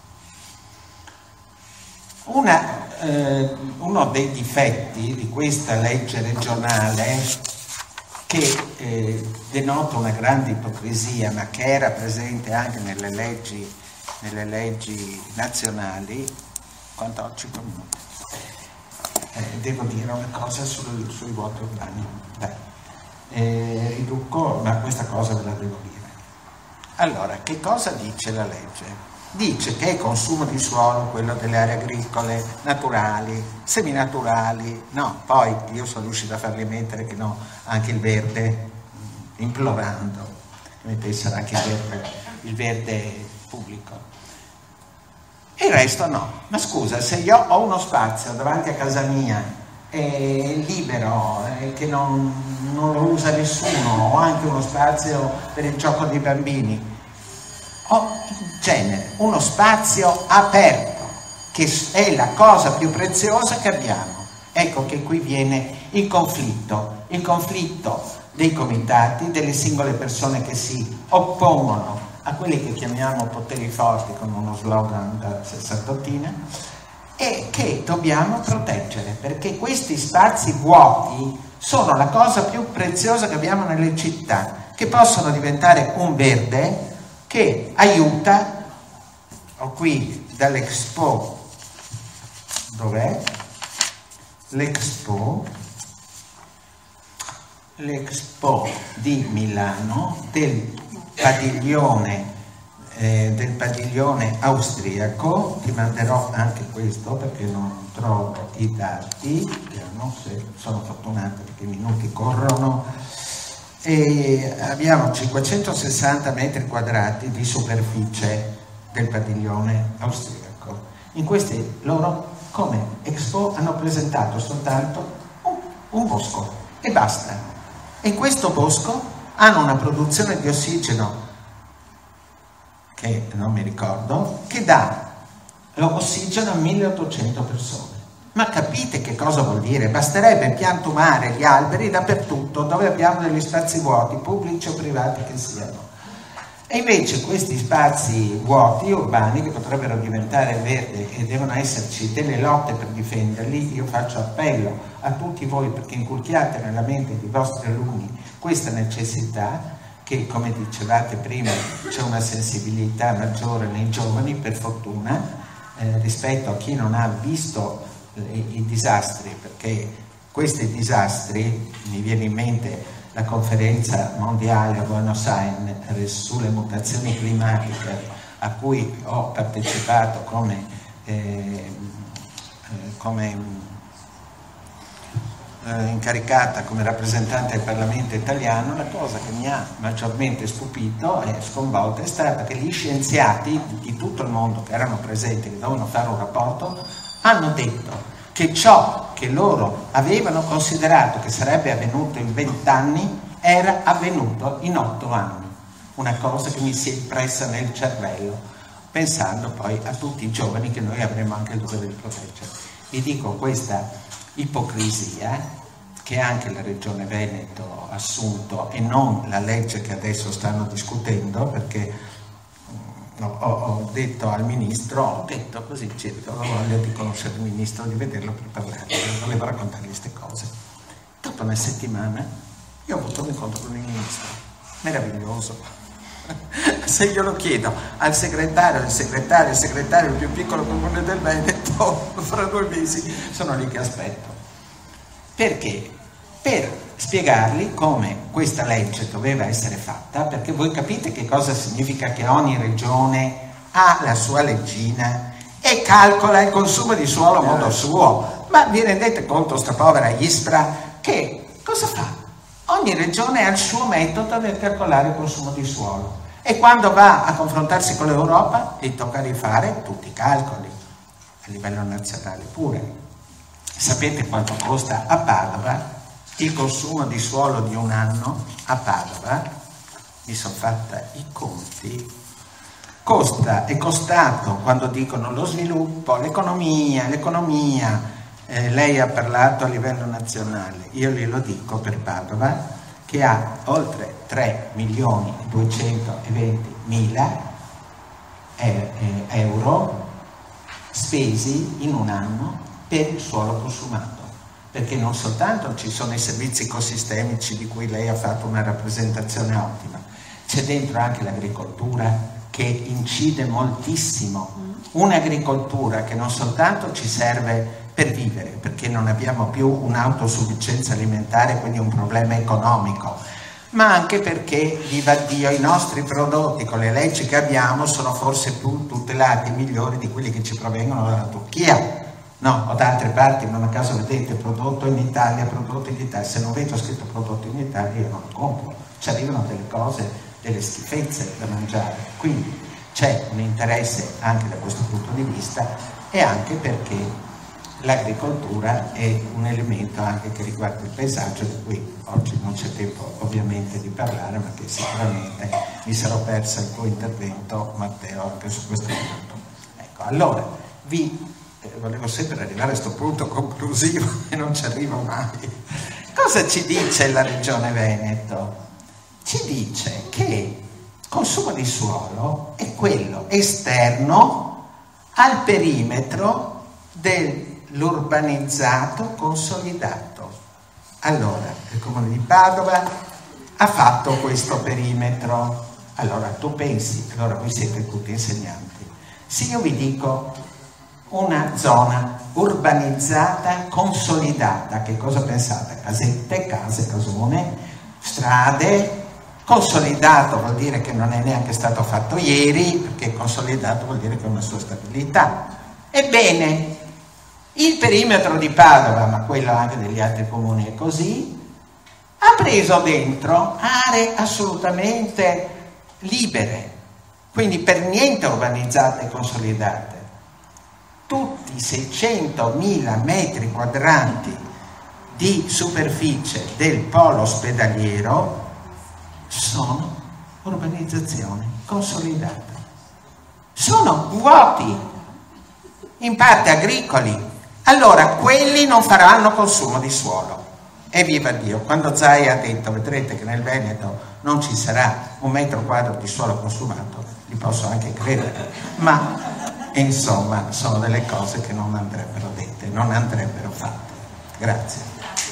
Una, eh, uno dei difetti di questa legge regionale, che eh, denota una grande ipocrisia, ma che era presente anche nelle leggi, nelle leggi nazionali, quanto ho? cinque minuti. Eh, devo dire una cosa sul, sui vuoti urbani. Dai. Eh, riduco, ma questa cosa ve la devo dire. Allora, che cosa dice la legge? Dice che il consumo di suolo, quello delle aree agricole, naturali, seminaturali, no, poi io sono riuscito a farli mettere che no, anche il verde, implorando, che mettessero anche il verde, il verde pubblico. E il resto no. Ma scusa, se io ho uno spazio davanti a casa mia, è libero, eh, che non, non lo usa nessuno, ho anche uno spazio per il gioco dei bambini, o in genere uno spazio aperto, che è la cosa più preziosa che abbiamo. Ecco che qui viene il conflitto, il conflitto dei comitati, delle singole persone che si oppongono a quelli che chiamiamo poteri forti con uno slogan da sessantottina, e che dobbiamo proteggere, perché questi spazi vuoti sono la cosa più preziosa che abbiamo nelle città, che possono diventare un verde che aiuta. Ho qui dall'Expo, dov'è? L'Expo, l'Expo di Milano, del padiglione, eh, del padiglione austriaco. Ti manderò anche questo perché non trovo i dati, vediamo se sono fortunata perché i minuti corrono. E abbiamo cinquecentosessanta metri quadrati di superficie del padiglione austriaco. In questi loro, come Expo, hanno presentato soltanto un, un bosco e basta. E in questo bosco hanno una produzione di ossigeno che non mi ricordo, che dà l'ossigeno a milleottocento persone. Ma capite che cosa vuol dire? Basterebbe piantumare gli alberi dappertutto dove abbiamo degli spazi vuoti, pubblici o privati che siano. E invece questi spazi vuoti urbani, che potrebbero diventare verdi e devono esserci delle lotte per difenderli, io faccio appello a tutti voi perché inculchiate nella mente dei vostri alunni questa necessità, che come dicevate prima c'è una sensibilità maggiore nei giovani, per fortuna, eh, rispetto a chi non ha visto i disastri, perché questi disastri, mi viene in mente la conferenza mondiale a Buenos Aires sulle mutazioni climatiche a cui ho partecipato come, eh, come eh, incaricata, come rappresentante del Parlamento italiano. La cosa che mi ha maggiormente stupito e sconvolto è stata che gli scienziati di tutto il mondo che erano presenti, che dovevano fare un rapporto, hanno detto che ciò che loro avevano considerato che sarebbe avvenuto in vent'anni era avvenuto in otto anni. Una cosa che mi si è impressa nel cervello. pensando poi a tutti i giovani che noi avremo anche il dovere di proteggere. Vi dico questa ipocrisia che anche la Regione Veneto ha assunto e non la legge che adesso stanno discutendo, perché mh, ho, ho detto al Ministro, ho detto così, certo, ho voglia di conoscere il Ministro, di vederlo per parlare, volevo raccontargli queste cose. Dopo una settimana io ho avuto un incontro con il Ministro, meraviglioso. Se io lo chiedo al segretario, il segretario, il segretario il più piccolo comune del Veneto, fra due mesi sono lì che aspetto. Perché? Per spiegargli come questa legge doveva essere fatta, perché voi capite che cosa significa che ogni regione ha la sua leggina e calcola il consumo di suolo a modo suo. Ma vi rendete conto, sta povera Ispra, che cosa fa? Ogni regione ha il suo metodo per calcolare il consumo di suolo e quando va a confrontarsi con l'Europa gli tocca rifare tutti i calcoli, a livello nazionale pure. Sapete quanto costa a Padova il consumo di suolo di un anno? A Padova, mi sono fatta i conti, costa, è costato, quando dicono lo sviluppo, l'economia, l'economia, eh, lei ha parlato a livello nazionale, io glielo dico per Padova, che ha oltre tre milioni duecentoventi mila euro spesi in un anno per il suolo consumato, perché non soltanto ci sono i servizi ecosistemici di cui lei ha fatto una rappresentazione ottima, c'è dentro anche l'agricoltura che incide moltissimo, un'agricoltura che non soltanto ci serve per vivere, perché non abbiamo più un'autosufficienza alimentare, quindi un problema economico, ma anche perché, viva Dio, i nostri prodotti con le leggi che abbiamo sono forse più tutelati e migliori di quelli che ci provengono dalla Turchia. No, o da altre parti, non a caso vedete prodotto in Italia, prodotto in Italia, se non vedo scritto prodotto in Italia io non lo compro, ci arrivano delle cose, delle schifezze da mangiare, quindi c'è un interesse anche da questo punto di vista e anche perché l'agricoltura è un elemento anche che riguarda il paesaggio, di cui oggi non c'è tempo ovviamente di parlare, ma che sicuramente mi sarò persa il tuo intervento, Matteo, anche su questo punto. Ecco, allora vi Eh, volevo sempre arrivare a questo punto conclusivo e non ci arrivo mai. Cosa ci dice la Regione Veneto? Ci dice che il consumo di suolo è quello esterno al perimetro dell'urbanizzato consolidato. Allora, il Comune di Padova ha fatto questo perimetro. Allora, tu pensi, allora voi siete tutti insegnanti, se io vi dico una zona urbanizzata consolidata, che cosa pensate? Casette, case, casone, strade. Consolidato vuol dire che non è neanche stato fatto ieri, perché consolidato vuol dire che ha una sua stabilità. Ebbene, il perimetro di Padova, ma quello anche degli altri comuni è così, ha preso dentro aree assolutamente libere, quindi per niente urbanizzate e consolidate. Tutti i seicentomila metri quadrati di superficie del polo ospedaliero sono urbanizzazioni consolidate. Sono vuoti, in parte agricoli. Allora, quelli non faranno consumo di suolo. E viva Dio, quando Zai ha detto, vedrete che nel Veneto non ci sarà un metro quadro di suolo consumato, gli posso anche credere, ma insomma sono delle cose che non andrebbero dette, non andrebbero fatte. Grazie.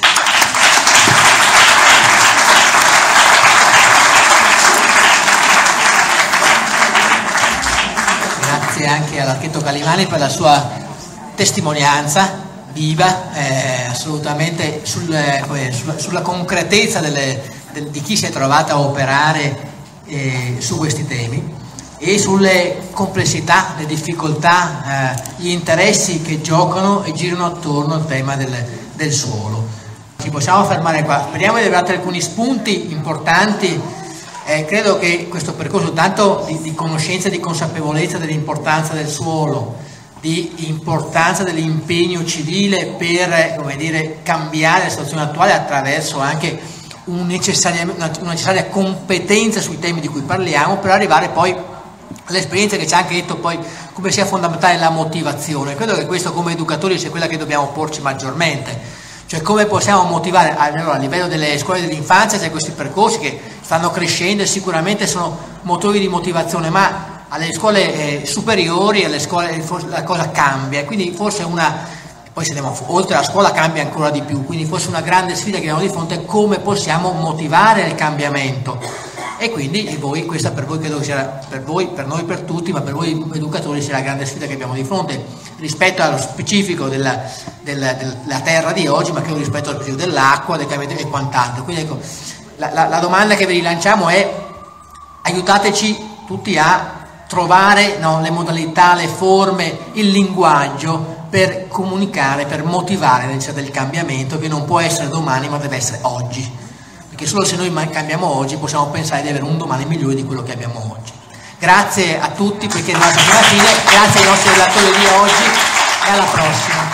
Grazie anche all'architetto Calimani per la sua testimonianza viva, eh, assolutamente sul, eh, sulla, sulla concretezza delle, del, di chi si è trovato a operare eh, su questi temi e sulle complessità, le difficoltà, eh, gli interessi che giocano e girano attorno al tema del, del suolo. Ci possiamo fermare qua, speriamo di aver dato alcuni spunti importanti. Eh, credo che questo percorso tanto di, di conoscenza e di consapevolezza dell'importanza del suolo, di importanza dell'impegno civile per, come dire, cambiare la situazione attuale attraverso anche un necessaria, una, una necessaria competenza sui temi di cui parliamo, per arrivare poi l'esperienza che ci ha anche detto poi come sia fondamentale la motivazione. Credo che questo come educatori sia quella che dobbiamo porci maggiormente, cioè come possiamo motivare. Allora, a livello delle scuole dell'infanzia c'è questi percorsi che stanno crescendo e sicuramente sono motori di motivazione, ma alle scuole eh, superiori, alle scuole la cosa cambia, quindi forse una, poi se andiamo oltre la scuola cambia ancora di più, quindi forse una grande sfida che abbiamo di fronte è come possiamo motivare il cambiamento. E quindi voi, questa per voi credo che sia, per voi, per noi, per tutti, ma per voi educatori sia la grande sfida che abbiamo di fronte rispetto allo specifico della, della, della terra di oggi, ma che rispetto allo specifico dell'acqua, del cambiamento e quant'altro. Quindi ecco, la, la, la domanda che vi rilanciamo è: aiutateci tutti a trovare, no, le modalità, le forme, il linguaggio per comunicare, per motivare la necessità del cambiamento, che non può essere domani ma deve essere oggi. Perché solo se noi cambiamo oggi possiamo pensare di avere un domani migliore di quello che abbiamo oggi. Grazie a tutti, perché è arrivata fino alla fine, grazie ai nostri relatori di oggi e alla prossima.